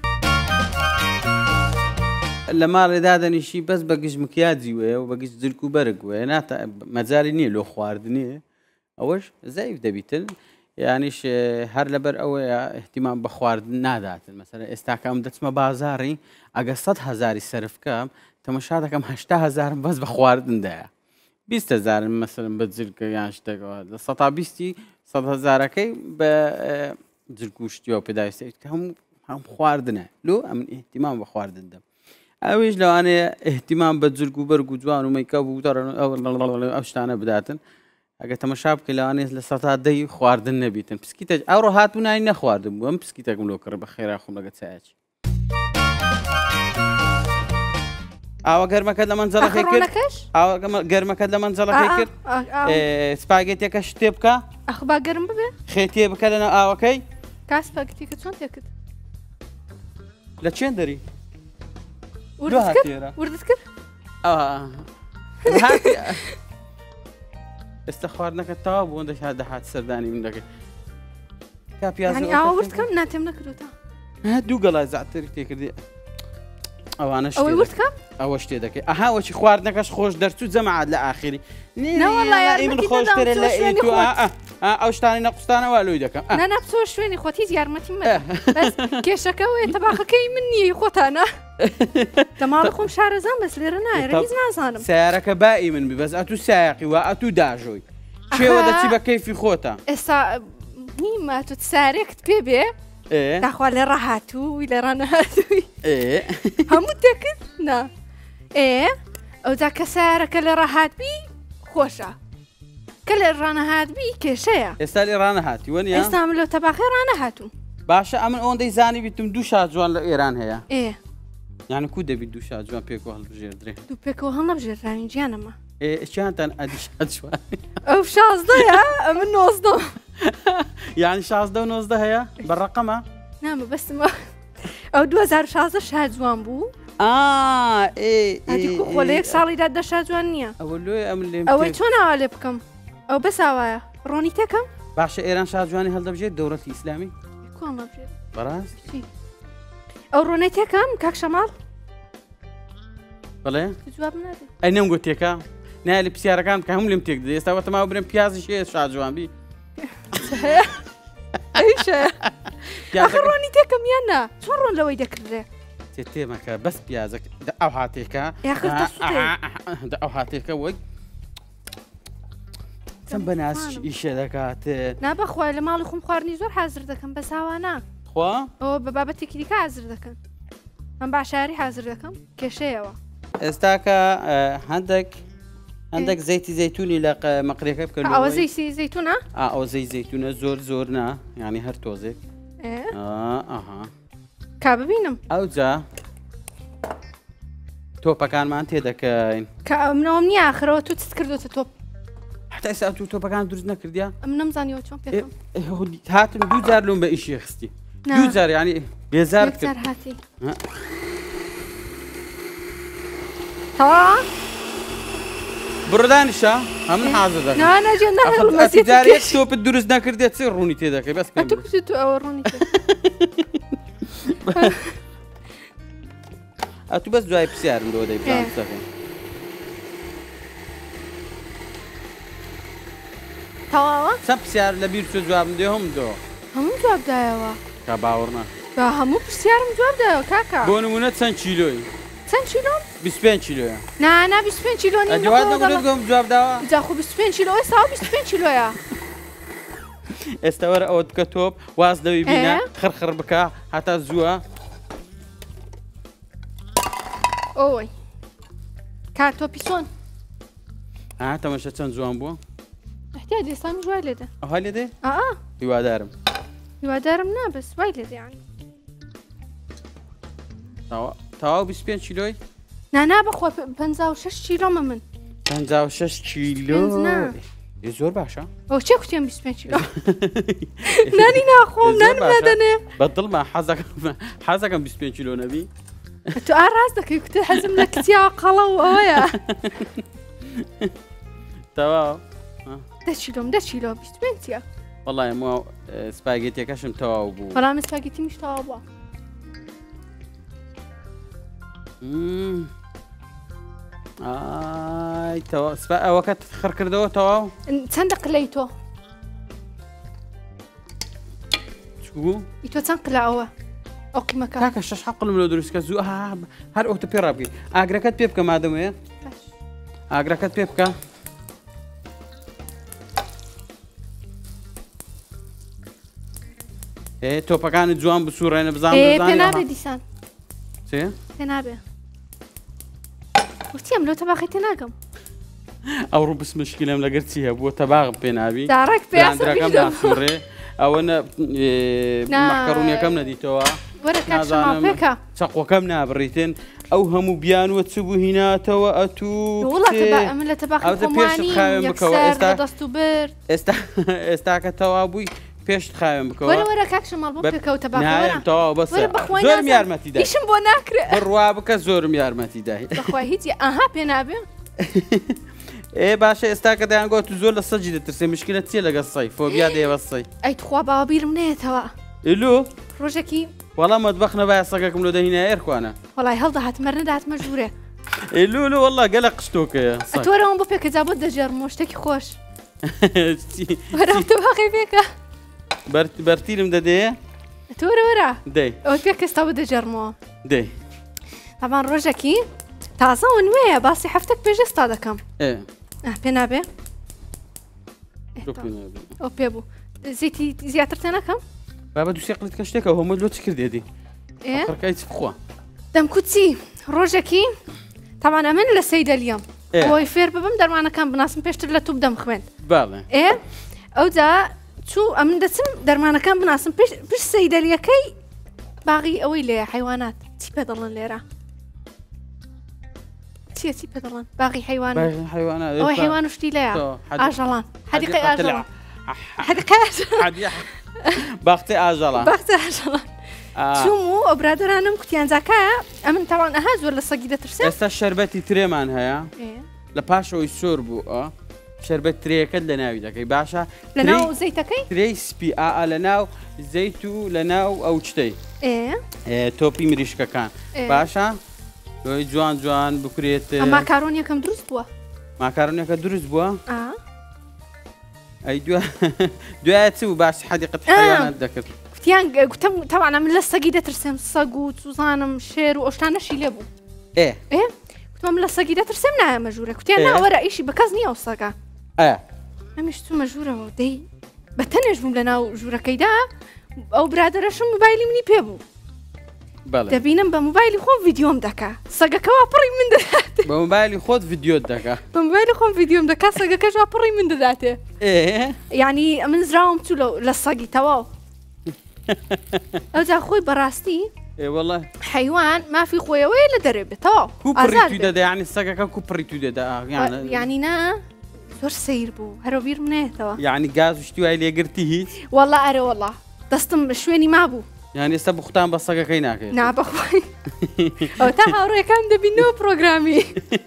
S2: لە ماڵێ دادەنیشی بەس بە گژمکیادی وێ و بە گشت جلک و بەرگ وێ ناتە مەجای نییە لۆ خواردنێ ئەوەش زەیف دەبیتن یانیش هەر لەبەر ئەوەیە احتیمام بە خواردن ناداتن مەسەرە ئێستاکەم دەچمە بازاڕی ئەگە سەد هەزاری سەرفکەم تەمەشا دەکەم هەشتا هەزارم بەس بە خواردندایە بیست هەزارم مەسەرم بە جلکە یان شتێکەوە لە سەتا بیستی سەد هەزارەکەی بە جلک و شتیەوە پێداویستێت کە هەموو هەم خواردنە لۆ ئەمن احتیمام بە خواردندەم ئەویش لەوانەیە احتیمام بە جلک و بەرگ و جوان و مەیکە بوو ئەو شتانە بداتن ئەگە تەمەشا بکە لەوانێت لە سەتا دەی خواردن نەبیتن پسکیتە ئەوڕۆ هاتوو نانی نەخواردم بوو ئەم پسکیتەکەم لۆ کڕ بە خێرا خۆم لەگە چایەکی ئاوە گەرمەکەت لە منجەڵەکەی کرد ئاوە گەرمەکەت لە منجەڵەکەی کرد سپاگێتیەکە شتێ بکە
S3: ئەخبا گەرم ببێ
S2: خێتێ بکە لەنە ئاوەکەی
S3: کا سپاگێتیەکە چۆن تێکرد
S2: لە چێن دەری
S3: وردت کرد
S2: ئێستا خواردنەکە تاوا بوو دەش دەهات سەردانی من دەکەی کا پیاز
S3: يعني ئاورد کەم ناتێم نەکردوتە
S2: دوو گەڵای زعتری تێکردی ئەوانە
S3: ئەوەی ورد کەم
S2: ئەوە شتێ دەکەی ئەها وەچی خواردنەکەش خۆش دەرچوو جەماعەت لە ئاخری من خۆشترە لە ئیتو ئەو شتانی نەقوستانەوە لۆی دەکەم
S3: نانا بچۆ شوێنی خۆت هیچ یارمەتی مە بەس کێشەکەوەیە تەباخەکەی من نییە خۆتانە دەماڵ خۆم شارەزان بەس لێرە نایە هیچ نازانم
S2: سیارەکە بائی من بی بەس ئەتوو سایقی وە ئەتوو داژۆی چێوە دەچی بە کەیفی خۆتە
S3: ئێستا نیمە تو سارێکت پێ بێ داخوا لێ ڕەهاتووی لێ ڕانەهاتووی هەموو تێکرد نا ئێ ئەوجا کە سارەکە لێ ڕەهاتبی خۆشە کە لێ ڕانەهاتبی کێشەیە
S2: ئێستا لێ ڕانەهاتی وەنیە
S3: ئێستا من لەو تەباخی ڕانەهاتووم
S2: باشە ئەمن ئەوەندەی زانی بیتم دوو شاد جوان لە ئێران هەیە
S3: ئێ
S2: یعنی کو دەبیت دوو شاد جوان پێکەوە هەڵبژێردرێ
S3: دوو پێکەوە هەڵنەبژێرانی گیانەمە
S2: چیانتان ئەدی شاد جوان
S3: ئەو شازدەیە ئەمن نۆزدەم
S2: یعنی شازدە و نۆزدە هەیە بەڕەقەمە
S3: نامە بەستمە ئەو دوو هەزار و شازدە شاد جوان بوو خۆلەیەک ساڵیدا دە شاد جوان نییە
S2: ئەوە لێ ئەم لێ
S3: ئەوەی چۆن ئاوا لێ بکەم ئەو بەس ئاوایە ڕۆنی تێکەم
S2: باشە ئێران شاد جوانی هەڵدەبژێت دەوڵەتی ئیسلامی بەڕاستی
S3: ئەو ڕۆنەی تێکەم کاک شەماڵ
S2: بڵێ
S3: جواب نادێ
S2: ئەی نەمگوت تێکە نایە لە پرسیارەکان کە هەموو لێم تێک دێ ئێستا وەتەماوە برم پیازی شێ شاد جوان بی
S3: ڕۆنی تێکەم یاننا چۆن ڕۆن لەوەی دەکردێ
S2: تێ تێمەکە بەس پیازەک ئەو هاتێکە ئەو هاتێکە وەک چەند بەناس ئیشە دەکات
S3: نابەخوای لە ماڵی خۆم خواردنی زۆر حازر دەکەم بە ساوانە
S2: خوا
S3: ئەوە بە بابەتێکی دیکە حازر دەکەن من باشاری حازر دەکەم کێشەیەوە
S2: ئێستاکە هەندێک هەندێک زەیتی زەیتونی لە مەقرێکە بکەن
S3: ئەوە زەی زەیتونە
S2: ئەو زەی زەیتونە زۆر زۆر نا ینی هەر تۆزێک ئەها
S3: کا ببینم
S2: ئەوجا تۆپەکانمان تێدەکەین
S3: کە منەوەم نییە ئاخرەوە تو چت کردوتە تۆپ
S2: حتا ئێستا تو تۆپەکان دروست نەکردیا
S3: ئەم نەمزانیەوە چۆن پێکەم
S2: هاتم دوو جار لۆم بە ئیشی خستی دوو جار ینی بێزار
S3: کرد هاتی
S2: بڕدانیشە هەمن حازر دەکەم تۆپت دروست نەکردێت چی ڕوونی تێدەکەی بەس
S3: تو ئەوە ڕوونی
S2: ئەتو بەس دوای پرسیارم لەوە دەیبزانم دەکەم
S3: تەواوە
S2: چەند پرسیار لە بیر چۆ جوابم دێ هەم دۆ
S3: هەموو جوابدایەوە
S2: کا باوەڕ نا
S3: بە هەموو پرسیارم جوابدایەوە کاکە
S2: بۆ نمونە چەند کیلۆی
S3: چەند کیلۆم
S2: بیست و پێنج کیلۆیە
S3: نانا بیست و پێنج کیلۆ نیم
S2: دوات نەگوت گۆم جواب داوە
S3: جا خۆ بیست و پێنج کیلۆ ئێستا بیست و پێنج کیلۆیە
S2: ئێستا وەرە ئەوە بکە تۆپ واز دەوی بینە خڕخڕ بکە هەتا زووە
S3: ئۆی کار تۆپی چۆن
S2: ئا تەمەشە چەند جوان بووە
S3: احتیاج ئێستام جوای لێدە
S2: ئەوها لێ دێ
S3: ئا
S2: هیوادارم
S3: هیوادارم نا بەس وای لێدە یانی
S2: تەواو بیست و پێنج کیلۆی
S3: نانا بەخوا پەنجا و شەش کیلۆمە من
S2: پەنجا و شەش کیلۆ زۆر باشە
S3: ئەو چێ کوتێم بیست و پێنج کیلۆ نانی ناخۆم نان نادەنێ
S2: بەدڵمە حەزەکەم بیست و پێنج کیلۆ نەبی
S3: تو ئاراز دەکەی کوتێ حەزم لە کتیا قەڵە و ئەوەیە
S2: تەواو
S3: دە کیلۆم دە کیلۆ بیست و پێنجە
S2: وەڵای ئەمە سپاگێتیەکەشم تەواو بوو
S3: بەڵام سپاگێتیمیش تەواو بووە
S2: ئای ئەوەکەت خڕ کردەوە تەواو
S3: چەند قلەی تۆ
S2: بوو
S3: ئیتۆ چەند قلە ئەوە ئەو قیمەکە
S2: کاکە شەش حەقڵم لە دروستکە زوو هەر ئەوتە پێ ڕابگەیت ئاگرەکەت پێ بکە مادەمەیە ئاگرەکەت پێ بکە تۆپەکانی جوان بسوڕێنە بزانام
S3: پێ نابێ دیسان
S2: چێ
S3: پێ نابێ وتیم لۆ تەباقی تێ ناگەم
S2: ئەو ڕوو بس مشکلم لەگەر چی هەیە بووە تەباغم پێ نابی
S3: داڕێک
S2: پێیانەکەم ناسوڕێ ئەوە مەحکەڕونیەکەم نەدیتەوە
S3: وەرە کاکشەماڵ پێکە
S2: چەقۆکەم نابڕیتن ئەو هەموو بیانوە چ بوو هیناتەوە ئەتوو
S3: من لە تەباقی دەست و برد
S2: ئێستاکە تەوا بووی پێشت خاوێن بکەوە
S3: وەرە کاکشەماڵ بۆ پێکەوتە
S2: تەواو بەس زۆرم یارمەتی دای
S3: ئیشم بۆ ناکرێ
S2: بڕوا بکە زۆرم یارمەتی دای
S3: بەخوای هیچی ئاها پێ نابێ
S2: ايه باشا استاك ديان قلت زول السجدة ترسي مشكلة تسي لقى الصي فوبيا دي بصي
S3: ئەی توخوا باوەبیرم نێت تەوا
S2: الو
S3: ڕۆژێکی
S2: والله مطبخنا بقى سقاكم لو دهينا ايركوانا
S3: وڵای هەڵدەهات مەرنەدات مەژورێ
S2: الو الو والله قلق شتوك يا صي
S3: ئەتۆرەوە بۆ پێکە جا بۆ دەژێڕمەوە شتێکی خۆش وەرەوتە باقی پێکە
S2: برت برتيلم ده دي
S3: ئەتۆرە وەرە
S2: دي
S3: ئەوە پێ کەستا بۆ دەژێڕمەوە
S2: دي
S3: تاوان ڕۆژێکی تازەوە نوێیە باسی هەفتێک پێشێستا دەکەم
S2: ايه
S3: پێ نابێ
S2: شكرا
S3: ئەو پێ بوو زیتی زیاتر تێ نەکەم
S2: بابا دوسي قلت كشتك هو مدلو تشكر دي
S3: ئێ
S2: فركاي تفخوا
S3: دەمکوچی ڕۆژێکی تاوانە من لە سەیدەلیەم بۆی فێر ببم دەرمانەکان بناسم پێشتر لە توپ دەمخوێن
S2: بالله
S3: ئێ ئەوجا چوو ئەمن دەچم دەرمانەکان بناسم پێش سەیدەلیەکەی باغی ئەوەی لێ حیوانات چی پێ دەڵێن لێرە چیە چی پێ دەڵێن باغی حیوان
S2: باغي حيوانات
S3: ئەوەی حیوان شتی لەیە ئاژەڵان حەدیقەی ئاژەڵان حەدیقەی ئاژەڵان
S2: باختي اجلا
S3: باختي ئاژەڵان چوم و ئەو برادرانم کوتیانجاکایە ئەمن تاوان ئەها زۆر لە سەگی دەترسێ
S2: ئێستا شەربەتی ترێمان هەیە لە پاشەوەی سۆر بوو ئە شەربەت ترێەکەت لە ناوی دەکەی باشە
S3: لە ناو زەیتەکەی
S2: ترێی سپی ئا لە ناو زەیت و لە ناو ئەو شتەی تۆپی مریشکەکان باشە دوای جوان جوان بکرێت
S3: ماکارۆن یەکەم دروست بووە
S2: ماکارۆنیەکە دروست بووە ئەی دوایە چ و باش حەدیقەت حیوانات دەکرد
S3: کوتیان گوتم تاوانە من لە سەگی دەترسێم سەگ و سوزانم شێر و ئەوشتانەشی لێ بوو
S2: ئێ
S3: ئێ گوتم من لە سەگی دەترسێم نایە مەژورە کوتیان ناوەرە ئیشی بە کەس نییە ئەو سەگا
S2: ئە
S3: ئەمیش تو مەژورەوە دەی بە تەنێژ بووم لە ناو ژوورەکەیدا ئەو برادەرەشم موبایلی منی پێ بوو دەبینم بە موبایلی خۆم ڤیدیۆم دەکا سەگەکەوا پڕی من دەداتێ
S2: بە موبایلی خۆت ڤیدیۆت دەکا
S3: بە موبایلی خۆم ڤیدیۆم دەکا سەگەکەژوا پڕی من دەداتێ
S2: ئێ
S3: یعنی من زراوم چوو لە سەگی تەواو ئەوجا خۆی بەڕاستی
S2: والله
S3: حیوان مافی خۆیەوەی لە دەرێ بێتەوە
S2: کوپڕی تو دەدا یعنی سەگەکە کوپڕی تو دەدا
S3: یعنی نا زۆر سیر بوو هەرە بیر منێتەوە
S2: یعنی گاز شتی وای لێگرتی هیچ
S3: وەڵا ئەرە وەڵا دەستم شوێنی مابوو
S2: یعنی ئێستا بخوتان بە سەگەکەی ناکەێت
S3: نابەخۆی ئەو تا هاوڕێکان دەبینەوە پرۆگرامی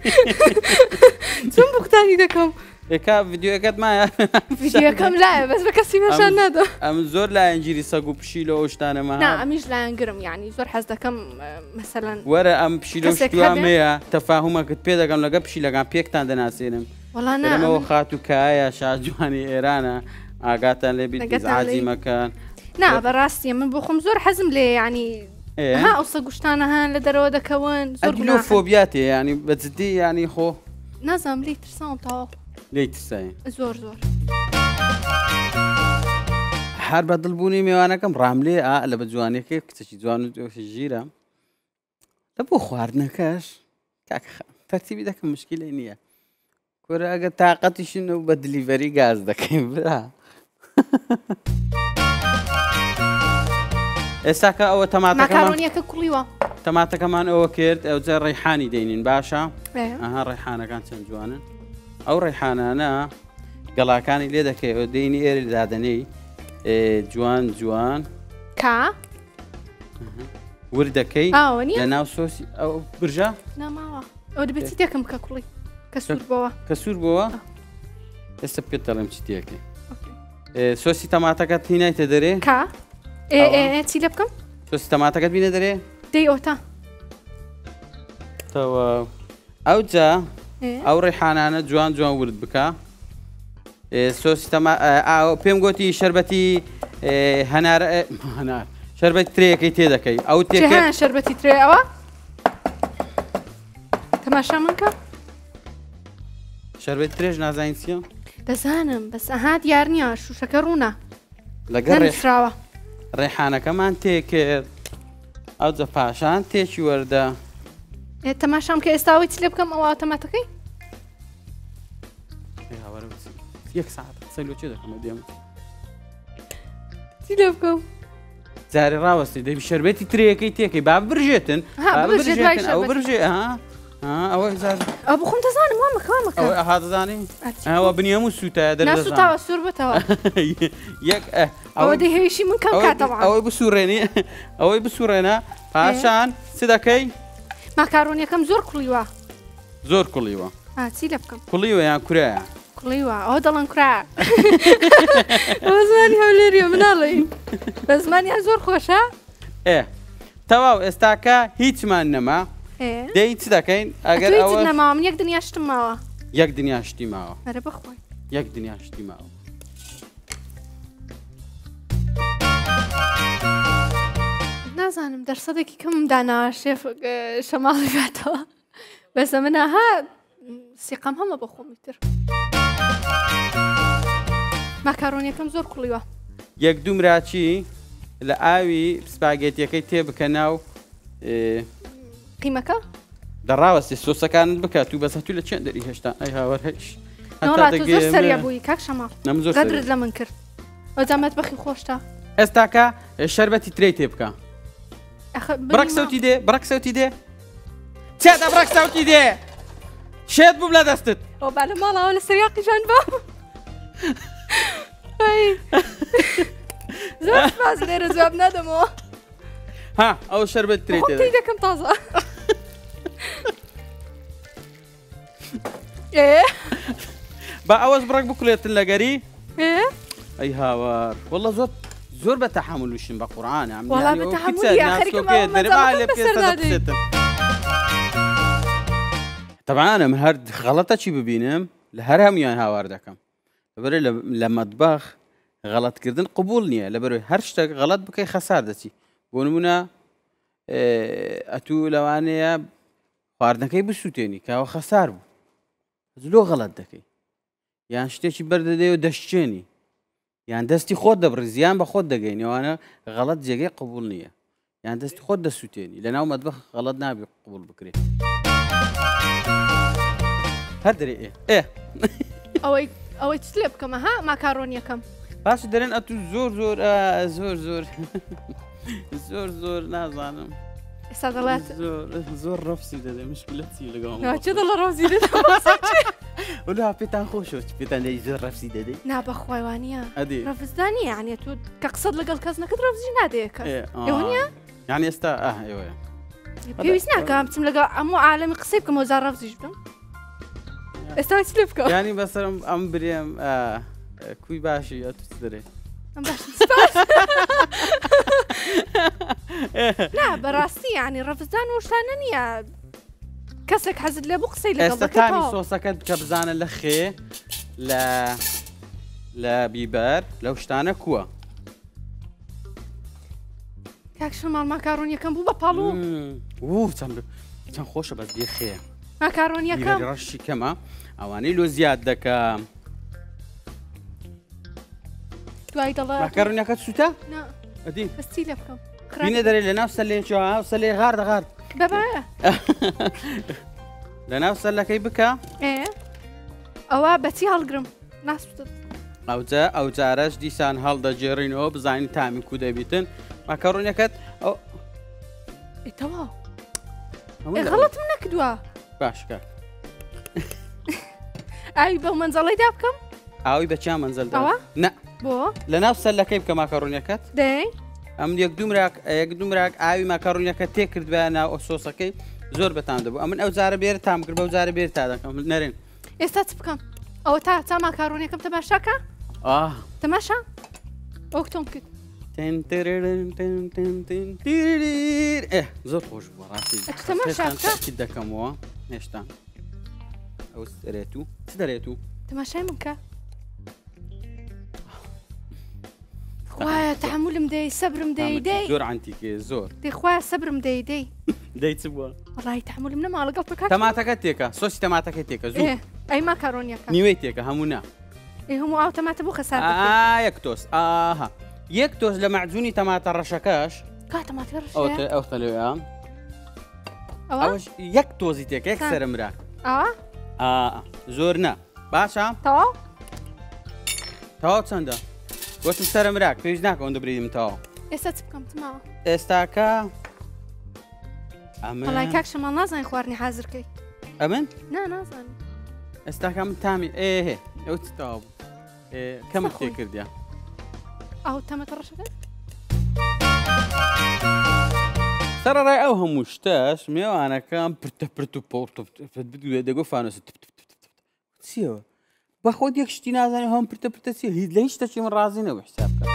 S3: چۆن بوختانی دەکەم
S2: ئێکا ڤیدیۆەکەت مایە
S3: ڤیدیۆکەم لایە بەس بە کەسی بەشان نادا
S2: ئەم زۆر لایەنگیری سەگ و پشی لە ئەو شتانەمە
S3: نا ئەمیش لایەنگرم یعنی زۆر حەز دەکەم مەسەلەن
S2: وەرە ئەم پشی لەو شتوامەیە تەفاهومەکەت پێ دەگەم لەگە پشیلەکان پێکتان دەناسێنم
S3: وەڵا
S2: نەمەوە خات و کایە شاجوانی ئێرانە ئاگاتان لێ بیت عازی مەکەن
S3: نا بەڕاستی من بۆ خۆم زۆر حەزم لێ ینی ها ئەو سەگوشتانە هەن لە دەرەوە دەکەون
S2: زۆر فۆبیاتێ ینی بەجددی ینی خۆ
S3: نازانم لی ترسام تاوە
S2: لی ترسای
S3: زۆر زۆر
S2: هەر بە دڵبوونی میوانەکەم ڕاملێ ئا لە بە جوانێکی کچێکی جوان و ژیرە لە بۆ خواردنەکەش تەرتیبی دەکەم مشکلەی نییە کۆرە ئەگە تااقەتیشن و بە دلیڤەری گاز دەکەین برا ئێستاکە ئەوە
S3: تەماتەکەمانیەکە کوڵیوە
S2: تەماتەکەمان ئەوە کرد ئەو جە ڕێحانی دەینین باشە ئەها ڕێحانەکان چەند جوانن ئەو ڕێحانانە گەڵاکانی لێ دەکەی ئەو دەینی ئێرە دادنەی جوان جوان
S3: کا
S2: وردەکەی لە ناو سۆسی ئەو برژە
S3: ناماوە ئەو دەبێتی دەکەم کە کوڵی کە سوور بەوە
S2: کە سوور بەوە ئێستا پێت دەڵێم چی تێکەی سۆسی تەماتەکەت هینایتە دەرێ
S3: کا ئێ چی لە بکەم
S2: سۆسی تەماتەکەت بینە دەرێ
S3: دەی ئۆتا
S2: تەوا ئەو جا ئەو ڕێحانانە جوان جوان ورد بکە سۆسی پێم گوتی شەربەتی هەنار هەنار شەربەتی ترەیەکەی تێ دەکەی ئەو تێکە
S3: شەربەتی ترێ ئەوە تەماشا من کە
S2: شەربەتی ترێژ نازانین چییە
S3: دەزانم بەس ئەها دیار نییە شوشەکە ڕوونە
S2: لەگەڵ
S3: ڕێژراوە
S2: ڕێحانەکەمان تێکرد ئەو جە پاشان تێکی وەردە
S3: تەماشام کە ئێستاوی چ لێ بکەم ئەوە تەماتەکەی
S2: یەک ساعت قسەی لۆ چێ دەکەمە دێم
S3: چی لێ بکەم
S2: جارێ ڕاوەستی دەبی شەربەتی ترەیەکەی تێکەی با ببرژێتن ئەو برژێ ئەوە
S3: ئەو بخۆم دەزانم وا مەکە وا مەکە
S2: ئەوە دەزانی ئەوە بنیەم و سوتایە
S3: دەرسوتاوە سوور بێتەوە
S2: یەک
S3: ئەوە دەهێویشی من کەم کاتەوە
S2: ئەوەی بسوڕێنی ئەوەی بسوڕێنە پاشان چ دەکەی
S3: ماکارۆنیەکەم زۆر کوڵیوە
S2: زۆر کوڵیوە
S3: هاتي لە بکەم
S2: کوڵیوە یان کورایە
S3: کوڵیوە ئەوە دەڵێن کورا ئەوە زمانی هەولێریە مناڵی بە زمانیان زۆر خۆشە
S2: ئێ تەواو ئێستاکە هیچمان نەما دەی چ دەکەین ئەگەر ئەوە
S3: نەماوە من یەک دنیا شتم ماوە
S2: یەک دنیا شتی ماوە
S3: هەرە بخۆی
S2: یەک دنیا شتی ماوە
S3: نازانم دەرسەدێکی کەمم داناوە شێف شەماڵی باتەوە بەسە منەها سیقەم هەمە بەخۆمیتر ماکارۆنیەکەم زۆر کوڵیوە
S2: یەک دوو مراچی لە ئاوی سپاگێتیەکەی تێ بکە ناو
S3: قیمەکە
S2: دەڕاوەستی سۆسەکانت بکات و بەسەتوو لە چێن دەری هێشتا ئەی هاوەر هەش
S3: زۆر سەریا بووی کاک شەماڵ قەدرت لە من کرد ئەو جامەت بەخی خۆشتە
S2: ئێستاکە شەربەتی ترەی تێ بکە بڕک سەوتی دێ بڕک سەوتی دێ چێتە بڕک سەوتی دێ شێت بووم لە دەستت
S3: ئەو با لە ماڵەوە لە سەریاقیشان بە زۆر باز لێرە جواب نادەمەوە
S2: ها ئەو شەربەت ترەی تێ
S3: دەکەم تازە
S2: با ئەوەش بڕک بکولێتن لەگەری ئەی هاوار وەڵڵە زۆر زۆر بە تەحمل وشم بە قورعانە طبعا من هەر غەڵەتە چی ببینم لە هەر هەمویان هاوار دەکەم لەبەرێ لە مەتباخ غەڵەتکردن قبول نییە لەبەرەوەی هەر شتێک غەڵەت بکەی خەسار دەچی بۆ نمونە ئەتوو لەوانەیە خواردنەکەی بسووتێنی کاوە خەسار بوو زلۆ غەڵەت دەکەی یان شتێکی بەردەدەی و دەشتێنی یان دەستی خۆت دەبڕی زیان بە خۆت دەگەین ئەوانە غەڵەت جێگەی قبول نییە یان دەستی خۆت دەسووتێنی لە ناو مەتبەخ غەڵەت نابێ قبول بکرێت هەر دەرێ ئێ
S3: ئەوەی ئەوەی چ لێ بکەمە ها ماکارۆنیەکەم
S2: باش دەرێن ئەتوو زۆر زۆر زۆر زۆر زۆر زۆر نازانم
S3: ئێستا دەڵێت
S2: زۆر ڕەفسی دەدەێ مشکلەتی لەگەڵ
S3: چێ دەڵە ڕەوزی
S2: ولا پێتان خۆشەوە پێتان دەی زۆر ڕەفسی دەدەی
S3: نابەخوایوانە ڕەفزدانی یانێ تو کە قسەت لەگەڵ کەس نەکەت ڕەفزی نادەیەکە ئێوە نییە
S2: یان ئێستا ئێوەیە
S3: پێویست ناکەم بچم لەگەڵ ئەموو عالەمی قسەی بکەم وەزار ڕەفزیش بم ئێستا چ لێ بکەم
S2: ینی بەسەرم ئەم برێم کوی باشی یا تو دەرێ
S3: نا بەڕاستی ینی ڕەفزدان و شتانە نییە کەسێک حەزت لێ بوو قسەی لەگەڵ
S2: ئێستا تامی سۆسەکەت بکە بزانە لە خێ لە لە بیبەر لەو شتانە کووە
S3: کاک شەماڵ ماکارۆنیەکەم بوو بە پاڵوو
S2: چەند خۆشە بەس بێ خێ
S3: ماکارۆنیەکەم
S2: ڕەشی کەمە ئەوانەی لۆ زیاد دەکەم
S3: دوای دەڵێ
S2: ماکارۆنیەکەت سووتە؟ ئەدی
S3: هەستی لێ بکەم
S2: بینە دەرێت لە ناو سەلێکی سەلێ غار دەغار
S3: بەبایە
S2: لە ناو سەلەکەی بکە
S3: ئەوە بەچی هەڵگرم ناسووتت
S2: ئەوجا ئەو جارەش دیسان هەڵدەجێڕینەوە بزانین تامی کو دەبیتن ماکارۆنیەکەت ئەو
S3: ئێتەوە غەڵەتم نەکردووە
S2: باشکە
S3: ئاوی بەو مەنزەڵەی دا بکەم
S2: ئاوی بە چیان مەنزەلدا نە
S3: بۆ
S2: لە ناو سەلەکەی بکە ماکارۆنیەکەت
S3: دەی
S2: ئەم یەک دومراک یەک دومراک ئاوی ماکارۆنیەکە تێ کردوە ناو سۆسەکەی زۆر بەتان دەبوو ئەمن ئەو جارە بێر تام کرد بەو جارە بێر تا دەکەم نەرێن
S3: ئێستا چ بکەم ئەوە تا تا ماکارۆنیەکەم تەماشاکە تەماشا ئەو تۆم کرد
S2: زۆر خۆش بووە ڕاستی دەکەمەوە هێشتا ئەو دەرێت و چ دەرێت و
S3: تەماشای من کە خوایە تەحمولم دەی سەبرم دەی دەی
S2: زۆر عەنتیکێ زۆر
S3: دەی خوایە سەبرم دەی دەی
S2: دەی چ بووە
S3: وەڵای تەحمولم نەما لەگەڵ تۆ
S2: تەماتەکە تێکە سۆسی تەماتەکەی تێکە زوو
S3: ئەی ماکارۆنیەکە
S2: نیوەی تێکە هەموو نا
S3: ئەی هەموو ئاو تەماتە بوو خەسار
S2: یەک تۆس ئاها یەک تۆس لە مەعجوونی تەماتە ڕەشەکەش
S3: کا تەماتی ڕەش
S2: ئەو تەلێوە ئەوەش یەک تۆزی تێکە یەک سەرمرا ئەوە زۆر نە باشە
S3: تەواو
S2: تەواو چەندە وەتم سەرمراک پێویست ناکە ئەوەندە بریدم تەواو
S3: ئێستا چ بکەم تماوە
S2: ئێستاکە
S3: وەڵای کاک شەماڵ نازانی خواردنی حازرکەی
S2: ئەمن؟
S3: نا نازانی
S2: ئێستاکە من تامی ئێهێ ئەو چ تەواو بوو کەمت تێ کردیا
S3: ئەو تەمەتە ڕەشەکە
S2: سەرڕای ئەو هەموو شتەش میێوانەکەم پرتە پرت و پۆرت دەگۆ فانوس چیەوە بە خۆت یەک شتی نازانێ هەم پرتە پرتە چی هیچ لە هیچ شتێکی من ڕازی نەبوو حساب بکە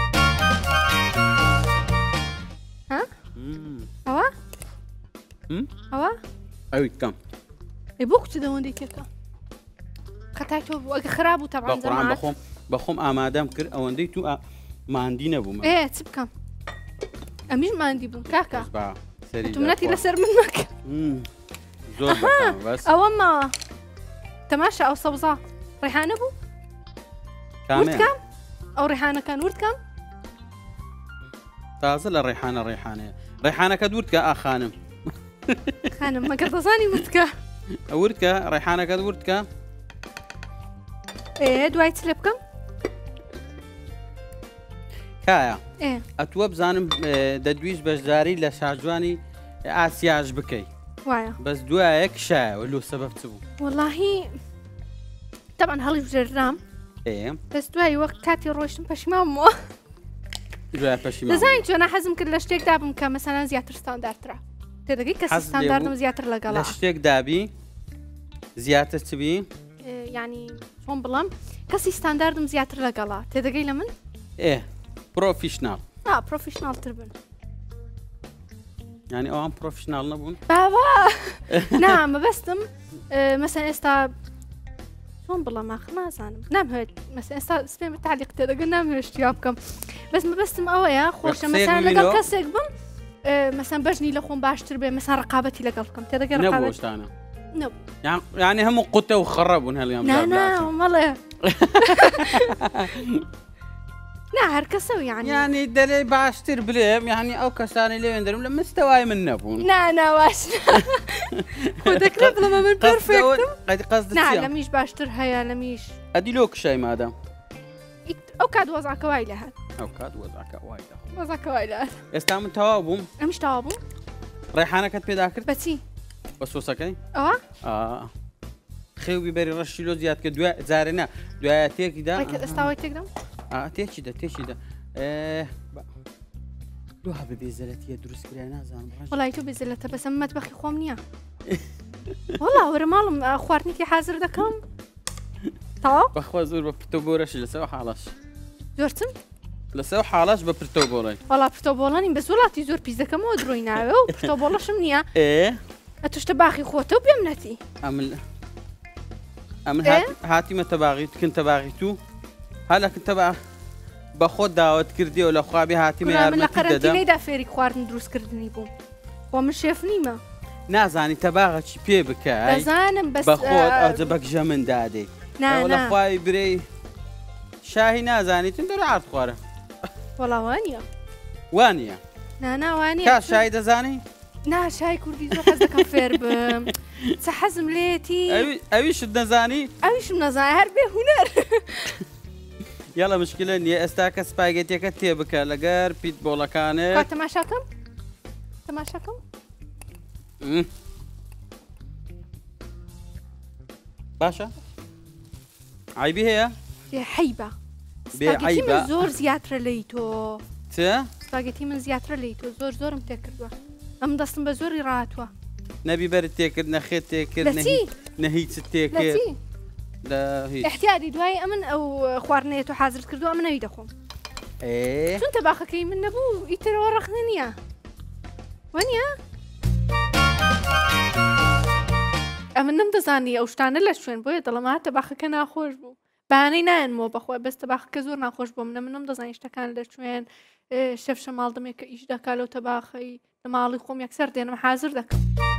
S3: ها ئەوە ئەوە
S2: ئەوی بکەم
S3: ئەی بۆ کوچە دەوەندەی تێکە قەتای تۆ بوو ئەگە خراب بوو تەبعاً
S2: بەقوران بەخۆم بەخۆم ئامادەم کرد ئەوەندەی تو ماندی نەبوومە
S3: ئێ چ بکەم ئەمیش ماندی بووم کاکە
S2: سەری
S3: تو منەتی لەسەر من مەکە
S2: زۆر بەس
S3: ئەوە ماوە تەماشا ئەو سەوزا ڕێحانە بوو وردکەم ئەو ڕێحانەکان وردکەم
S2: تازە لە ڕێحانە ڕێحانەیە ڕێحانەکە دوورکە ئاخانم
S3: خانم مەگەر دەزانی وردکە
S2: وردکە ڕێحانەکەت وردکە
S3: ئێ دوای چ لێ بکەم
S2: کایە
S3: ئێ
S2: ئەتووە بزانم دەدویست بەشداری لە شاژوانی ئاسیاژ بکەیت
S3: وایە
S2: بەس دوایە کشایەوە لۆ سەبەب چ بوو
S3: وەڵاهی تەبعاً هەڵی بژێرام
S2: ئێ
S3: بەس دوای وەک کاتی ڕۆیشتم پەشیمانمەوە
S2: دوای پەشیمان
S3: دەزانین چۆنە حەزم کرد لە شتێکدا بم کە مەسەلەن زیاتر ستانداردترا تێدەگەی کەس ستانداردم زیاتر
S2: لە
S3: لەگەڵا
S2: شتێک دابی زیاتر چبی
S3: ینی چۆن بڵم کەسی ستانداردم زیاتر لەگەڵا تێدەگەی لە من
S2: ئێ پرۆفیشنال
S3: آ پرۆفیشناڵتر بن
S2: ینی ئەوان پرۆفیشنال نەبوون
S3: بابا نا مەبەستم مەسەن ئێستا چۆن بڵم ئاخ نازانم نامهێت مەسەن ئێستا سپێم تعلیق تێدەگەن نامهێت شتیا بکەم بەس مەبەستم ئەوەیە خۆشە مەسەن لەگەڵ کەسێک بم مەسەن بەژنی لە خۆم باشتر بێ مەسەن ڕقابەتی لەگەڵ بکەم تێدەگەن
S2: ڕقابەتانە ینی هەموو قوتە و خڕە بوون هەڵیان
S3: مەڵێ نا هەر کەسە یانی
S2: ینی دەرێ باشتر بلێم یعنی ئەو کەسانی لێوێن دەرم لە مستەوای من نەبوون
S3: نا ناواش خۆ دەکرێت بڵەمە من پرفێکتم
S2: قەست
S3: نا لەمیش باشتر هەیە لەمیش
S2: ئەدی لۆ کشای مادەم
S3: ئەو کات وەزاکە وای لە هەر
S2: ئەو کات وەزاکە وای
S3: وەزاکە وای لە هەر
S2: ئێستا من تەواو بووم
S3: ئەمیش تەواو بووم
S2: ڕێحانەکەت پێدا کرد
S3: بەچی
S2: بە سۆسەکەی
S3: ئەوە
S2: خێو بیبەری ڕەشی لۆ زیاد کە دوای جارێنە دوایە تێکیدا
S3: ئێستاوای تێکدەم
S2: تێکی دە تێکی دە لۆ هە بە بێزەلەتیە دروستکرای نازانم
S3: وڵای تۆ بێزەلەتە بەسە مەتبەخی خۆم نییە وەڵا وەرە ماڵم خواردنێکی حازر دەکەم تەواو
S2: بەخوا زۆر بە پرتە بۆرەشی لەسەر حاڵەش
S3: زۆرتم
S2: لەسەر حاڵەش بە پرتە بۆڵی
S3: وەڵا پرتە بۆڵانی بە زۆڵاتی زۆر پیس دەکەمەوە درۆی ناوێ و پرتە بۆڵەشم نییە
S2: ئێ
S3: ئەتوشتە باخی خۆتە و پێم نەتی
S2: ئەمن ئەمن هاتیمە تەباغی تکن تەباغی تو هەلەکن تەبا بە خۆت داوت کردیەوە لە خوابی هاتیمە
S3: یارمەتی دەدەم لە قەرەنتینەیدا فێری خواردن دروستکردنی بووم خۆ من شێف نیمە
S2: نازانی تەباغەکی پێ بکە
S3: دەزانم بەس
S2: بە خۆت ئەوجە بەکژە من دادەی لە خوای برەی شاهی نازانیتن دەرە ئارد خوارە
S3: وەڵا وانییە
S2: وانە
S3: ناناوانێ
S2: کا شای دەزانی؟
S3: نا شای کوردی زۆر حەز دەکەم فێر بم چە حەزم لێتی
S2: ئەویشت نەزانی؟
S3: ئەویشم نەزانێ هەر بێ هونەر
S2: یاڵە مشکلە نییە ئێستا کە سپاگێتیەکە تێ بکە لەگەر پیت بۆڵەکانت
S3: تەماشاکەم تەماشاکەم
S2: باشە عیبی هەیە؟
S3: حیبە سپاگێتی من زۆر زیاترە لی تۆ
S2: چ؟
S3: سپاگێتی من زیاترە لی تۆ زۆر زۆرم تێ کردووە ئەم دەستم بە زۆری ڕاتوە
S2: نەبی بەرت تێکرد نەخێت تێکرد نە هیچت تێکرد
S3: احتیاری دوای ئەمن ئەو خواردنەیە تۆ حازر کردووە من نەوی دەخۆم چون تەباخەکەی من نەبوو ئیترەوە ڕەخنە نییە وەنیە؟ ئەمن نەم دەزانی ئەو شتانە لە شوێن بۆیە دەڵەما تەباخەکە ناخۆش بوو بانەی نایەنمەوە بەخۆی بەس تەباخەکە زۆر ناخۆش بوو منە منم دەزانی شتەکان لە شوێن شەف شەماڵ دەمێک کە ئیش دەکا لەو تەباخەی لە ماڵی خۆم یەکسەر دێنم حازر دەکەم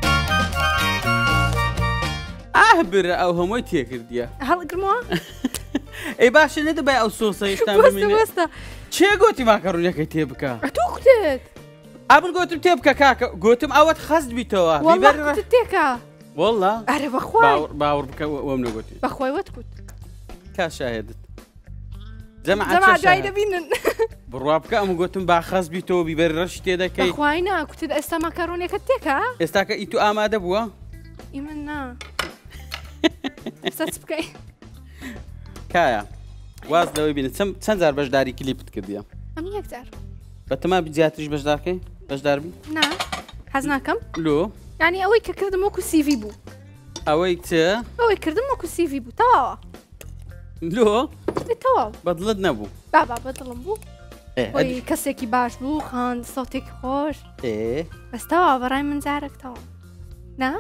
S2: ئاه برە ئەو هەمووی تێکردیە
S3: هەڵگرمەوە؟
S2: ئەی باشە نەدەبای ئەو سۆسەیشتان
S3: وەستە
S2: چێ گوتی ماکەڕونەکەی تێ بکە
S3: ئەتۆ کوتت
S2: ئابن گوتم تێ بکە کاکە گوتم ئەوەت خەست بیتەوە
S3: وەڵڵا تێکە
S2: وەڵڵا
S3: ئەرە بەخوای
S2: باوەڕ بکە وەم نەگوتی
S3: بەخوای وەت کوت
S2: کا شاهێدت
S3: جەمع جای دەبینن
S2: بڕوا بکە ئەمە گوتم با خەست بیتەوە بیبەر ڕەش تێ دەکەی
S3: بەخوای نا کوتت ئێستا ماکەڕۆنێکت تێکە
S2: ئێستا کە ئیتو ئامادە بووە
S3: ئی من نا ئێستا چ بکەی
S2: کایە واز لەوەی بینێت چەند جار بەشداری کلیپت کردیە
S3: ئەم یەک جار
S2: بەتەما بجیاتریش بەشدارکەی بەشدار بی
S3: نا حەز ناکەم
S2: لۆ
S3: یعنی ئەوەی کە کردم وەکو سیڤی بوو
S2: ئەوەی چ
S3: ئەوەی کردم وەکو سیڤی بوو تەواوە
S2: لۆ
S3: تەواو
S2: بەدڵت نەبوو
S3: بابا بەدڵم بوو خۆی کەسێکی باش بوو خاند سەوتێکی خۆش
S2: ئێ
S3: بەس تەواو بەڕای من جارێکتەوە نا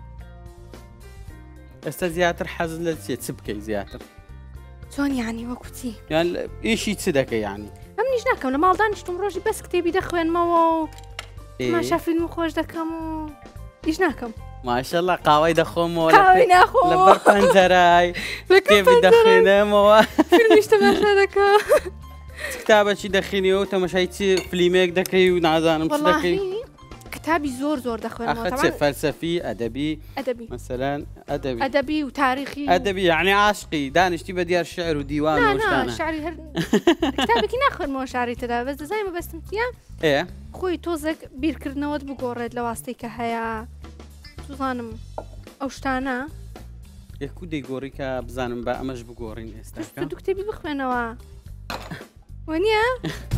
S2: ئێستا زیاتر حەزت لە چێ چ بکەی زیاتر
S3: چۆن یانی وەکو چی
S2: یان ئیشی چ دەکەی یانی
S3: ئەم نیش ناکەم لە ماڵ دانیشتم ڕۆژی بەس کتێبی دەخوێنمەوە و ماشا فیلم خۆش دەکەم و هیچ ناکەم
S2: ماشەڵڵا قاوەی دەخۆمەوە
S3: قاوەی ناخۆم
S2: لەبەر پەنجەرای کتێبی دەخوێنمەوە
S3: فیلمیش تەماشا دەکەم
S2: کتابەکی دەخوێنیەوە تەماشای چی فلیمێک دەکەی و نازانم چ دەکەی
S3: کتابی زۆر زۆر دەخوێنەوە
S2: ئەخە چێ فەلسەفی ئەدەبی
S3: ئەدەبی
S2: مەسەلەن ئەدەبی
S3: ئەدەبی و تاریخی
S2: ئەدەبی یعنی عاشقی دانیشتی بە دیار شعر و دیوان و شتانە
S3: شعری هەر کتابێکی ناخوێنمەوە شاری تەدا بەس دەزانمە بەستم چییە
S2: ئێ
S3: خۆی تۆزێک بیرکردنەوەت بگۆڕێت لە واستەی کە هەیە توزانم ئەو شتانە
S2: یەکو دەیگۆڕی کە بزانم بە ئەمەش بگۆڕین ئێستا
S3: دوو کتێبی بخوێنەوە وەنیە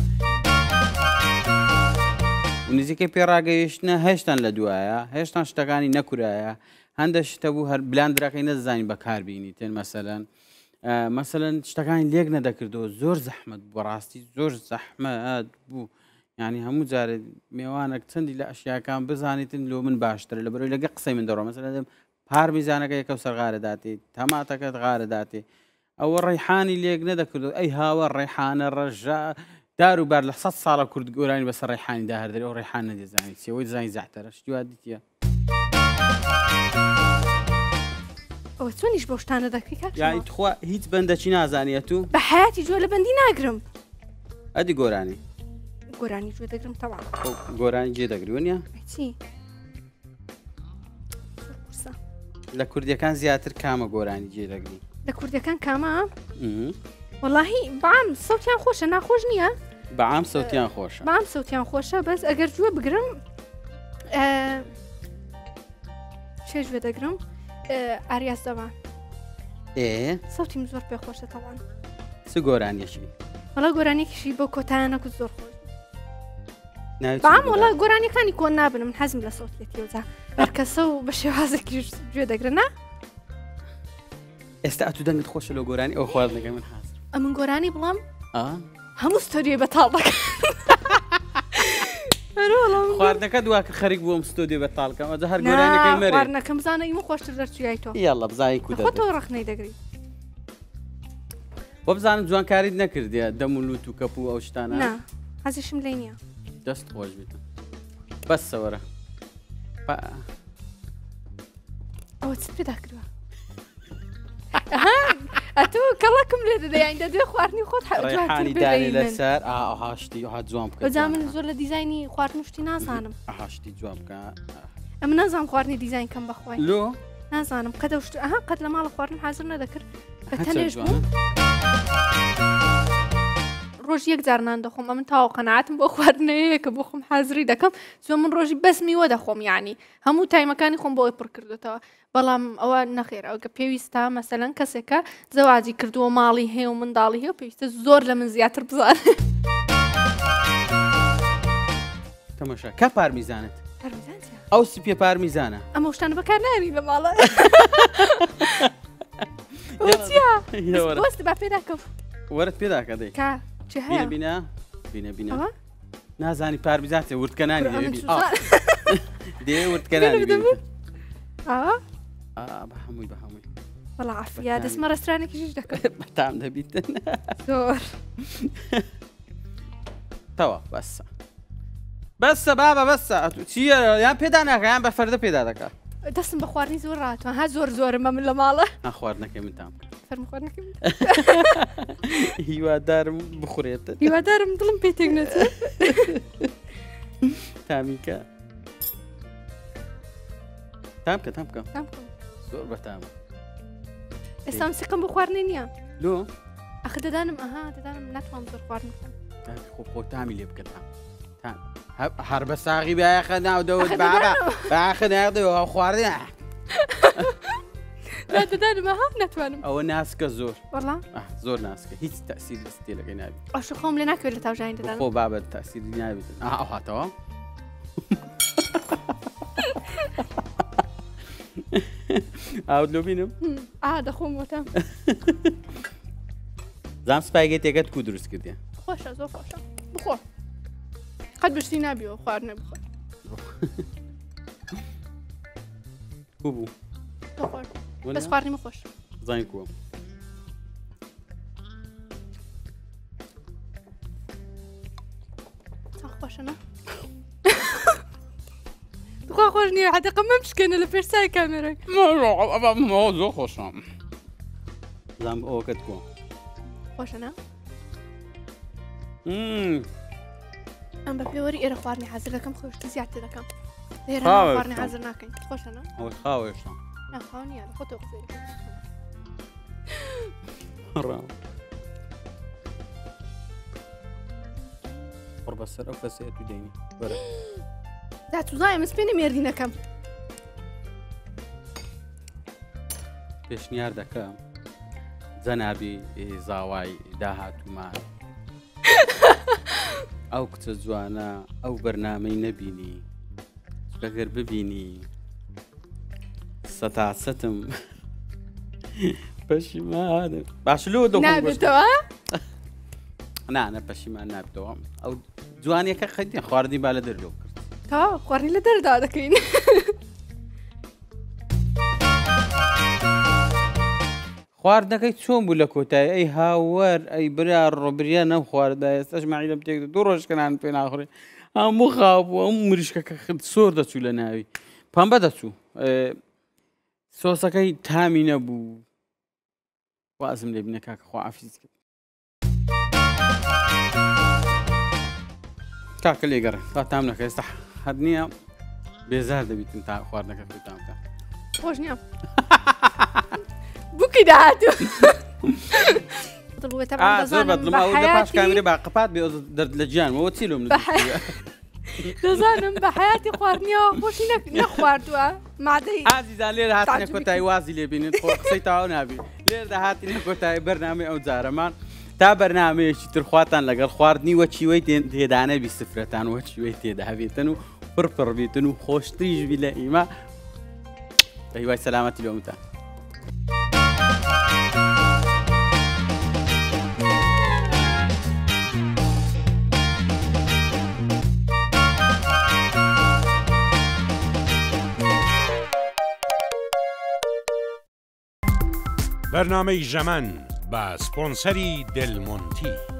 S2: نزیکەی پێڕاگەیشتنە هێشتان لە دوایە هێشتان شتەکانی نەکورایە هەندە شتە بوو هەر بلاندراکەی نەزانین بەکاربیینی تێن مەسەلەن مەسەلەن شتەکانی لێک نەدەکردەوە زۆر زەحمت بەڕاستی زۆر زەحمەت بوو ینی هەموو جارێت میێوانێک چەندی لە ئەشیاکان بزانیتن لۆ من باشتر لە بەرەوەی لەگە قسەی من دەڕۆ مەسەلەن دەم پار میزانەکە یەکە سەرغارەداتێ تەماتەکەت غارەداتێ ئەوە ڕێحانی لێک نەدەکردو ئەی هاوە ڕێحانە ڕەژە دار و بار لە سەد ساڵە کورد گۆرانی بەسەر ڕێحانیدا هەردەری ئەو ڕێحان نەدەزانیت سێوەی زانی زەعتەرە شتی وا دیتە
S3: ئەوە چۆنیش بۆ شتانە دەکەی
S2: یانی تخوا هیچ بەندەچی نازانێت و
S3: بە حیاتی جوێ لە بەندی ناگرم
S2: ئەدی گۆرانی
S3: گۆرانی گوێ دەگرم تەواو
S2: گۆرانی جێ دەگرونیە
S3: چی
S2: لە کوردیەکان زیاتر کامە گۆرانی جێ دەگری
S3: لە کوردەکان کامە وەڵاهی بەعام سەوتیان خۆشە ناخۆش نییە
S2: بەعام سەوتیان خۆشە
S3: بەعام سەوتیان خۆشە بەس ئەگەر گوێ بگرم چێ گوێ دەگرم ئاریاس دەوان
S2: ئێ
S3: سەوتیم زۆر پێ خۆشە تەوان
S2: چ گۆرانیەکی
S3: وەڵا گۆرانێکیشی بۆ کۆتایانەکو زۆر خۆش بەعام وەڵا گۆرانیەکانی کۆن نابن من حەزم لە سەوتێتیوەجا بەرکەسە و بە شێوازێکی گوێ دەگرنا
S2: ئێستا ئەتو دەنگت خۆشە لە گۆرانی ئەو خواردنەکە من حاضر
S3: ئە من گۆرانی بڵام
S2: هەموو
S3: ستۆریۆ بەتاڵ دەکەم
S2: خواردنەکە دواکە خەریک بووم ستۆدیۆ بەتاڵکەم ئەجا هەر گۆرانەکەی مەرێ
S3: خواردنەکەم بزانە ئیمە خۆشتر دەرچوویای تۆ
S2: یاڵڵا بزای کو
S3: خۆتەوە ڕەخنەی دەگری
S2: بۆ بزانم جوانکاریت نەکردیە دەم و لوت و کەپ و ئەو شتانە
S3: نا حەزیشم لێ نییە
S2: دەست خۆش بیتم بەس سەوەرە
S3: ئەوە چ پێدا کردووە ئەتۆ کەڵەکم لێ دەدەیان دەدوێ خواردنی خۆت
S2: ڕێحانی دانی لەسەر ئاهاشتی ها جوان بکە
S3: بەجا من زۆر لە دیزایانی خواردن شتی نازانم
S2: ئاهاشتی جوان بکە
S3: ئەم نازانم خواردنی دیزاین کەم بەخوای
S2: لۆ
S3: نازانم قەدە شت ئەها قەت لە ماڵە خواردن حاضر نەدەکرد بە تەنێژ بوو ڕۆژ یەک جارنان دەخۆم ئە من تاوا قەنەعەتم بۆ خواردنەیە کە بۆ خۆم حازری دەکەم زۆ من ڕۆژی بەس میوە دەخۆم یعنی هەموو تایمەکانی خۆم بۆی پڕ کردوێتەوە بەڵام ئەوە نەخێر ئەوگە پێویستە مەسەلەن کەسێکە زەواجی کردووە ماڵی هەیە و منداڵی هەیە پێویستە زۆر لە من زیاتر بزانێت
S2: تەماشا کە پارمیزانت
S3: پارمیزان چییە؟
S2: ئەو سپیە پارمیزانە
S3: ئەمە شتانە بەکار ناری لە ماڵە چییە؟ بۆست با پێدا کەم
S2: وەرت پێداکە دەی
S3: کە چ هەیە؟
S2: بینە بینە بینە نازانی پارمیزانێ ورتکەنانی دێ ورتکەنانی بە هەمووی بە هەمووی
S3: وەڵا عافیا دەستمە ڕێسترانێکیش دەکەم
S2: بەتام دەبیتن
S3: زۆر
S2: تەوا بەسە بەسە بابە بەسە چییە یان پێدا ناکە یان بە فەردە پێدا دەکات
S3: دەستم بە خواردنی زۆر ڕاتوە ها زۆر زۆرم بە من لە ماڵە
S2: خواردنەکەی من تام
S3: فەرمە خواردنەکەی
S2: هیوادارم بخورێتە
S3: هیوادارم دڵم پێ تێک نەچێت
S2: تامیکە تام کە تام بکەم
S3: تام بکەم
S2: زۆر بەتامە
S3: ئێستا موسیقم بۆ خواردنی نییە
S2: لۆ
S3: ئەخە دەدانم ئەها دەدانم ناتوانم زۆر خواردن بکەم
S2: خۆ خۆ تامی لێ بکە تام تام هەر بە ساغی بایەخە ناو دەوت بابە باخە ناردەوە خواردن
S3: دەدانم ئەها ناتوانم
S2: ئەوە ناسکە زۆر
S3: وەڵا
S2: زۆر ناسکە هیچ تەسیری دەستی لەگەی نابێت
S3: ئەوش خۆم لێ ناکەوێت لە تاوژین دەدانم
S2: خۆ بابەت تەسیری نابێت ئەو هاتەوە ئاوت لۆ بینم
S3: ئا دەخۆمەوەتە
S2: زانام سپایگەتێکەت کو دروست کردیە
S3: خۆشە زۆر خۆشە بخۆ قەت بشتی نابیەوە خواردنە بخۆر
S2: کو بوو
S3: بخۆر بەس خواردنی خۆش
S2: زانین کووە
S3: خۆشەنە خوا خۆش نییە حدەقە مەم بشکێنە لە پێشسای کامێرەی
S2: زۆر خۆشم زانام ئەوەکەت کووە
S3: خۆشەنە ئەم بە پێوەری ئێرە خواردنی حەزر دەکەم خۆشتی زیاتر دەکەم لێرە خواردنی حەزر ناکەین خۆشەنە
S2: ئەوەی خاوێشتم
S3: ناخاو نییە لە خۆتۆ قسەی
S2: پڕ بەسەر ئەو کەسەیە تو دەینی بەرە
S3: دا توزانێ مسپێنە مێردینەکەم
S2: پێشنیار دەکەم جەنابی زاوای داهاتوومان ئەو کچە جوانە ئەو بەرنامەی نەبینی ئەگەر ببینی سەتا سەتم پەشیمانم باشلو
S3: نابێتەوە
S2: نانە پەشیمان نابێتەوە ئەو جوانیەکە خەیتە خواردنی با لە دەرلۆ کرد
S3: تا خواردنی لە دەردا دەکەین
S2: خواردنەکەی چۆن بوو لە کۆتایی ئەی هاوەر ئەی برا ڕۆبریە نەم خواردە ئێستاش ماعی لەم تێک دوو ڕۆژکەنان پێ ناخۆڕێ هەموو خاو بوو ئەم مریشکەکە سۆر دەچوو لە ناوی پەمبە دەچوو سۆسەکەی تامی نەبوو وازم لێ بینە کاکە خوا عەفیز کرد کاکە لێگەڕێ تا تام نەکە ئێستا حەد نییە بێزار دەبیتن تا خواردنەکە خۆتان بکە
S3: خۆش نییە بووکی داهاتوو
S2: زۆر بەدڵم ئەو لە پاش کامێرە با قەپات بێ دەرد لە گیانمەوە چی لۆم
S3: دەزانم بە حیاتی خواردنیەوە خۆشی نەخواردووە مادەی
S2: ئازیزان لێرە هاتینە کۆتایی وازی لێ بینێت خۆ قسەی تاوا نابی لێرە هاتینە کۆتایی بەرنامەی ئەو جارەمان تا بەرنامەیەکی تر خواتان لەگەڵ خواردنی وە چیوەی تێدانە بی سفرەتان وە چیوەی تێدا بێتن و پڕپڕ بێتن و خۆشتریش بی لە ئیما هیوای سەلامەتی لۆمتان
S1: برنامه ژەمەن بە سپۆنسەری دلمۆنتی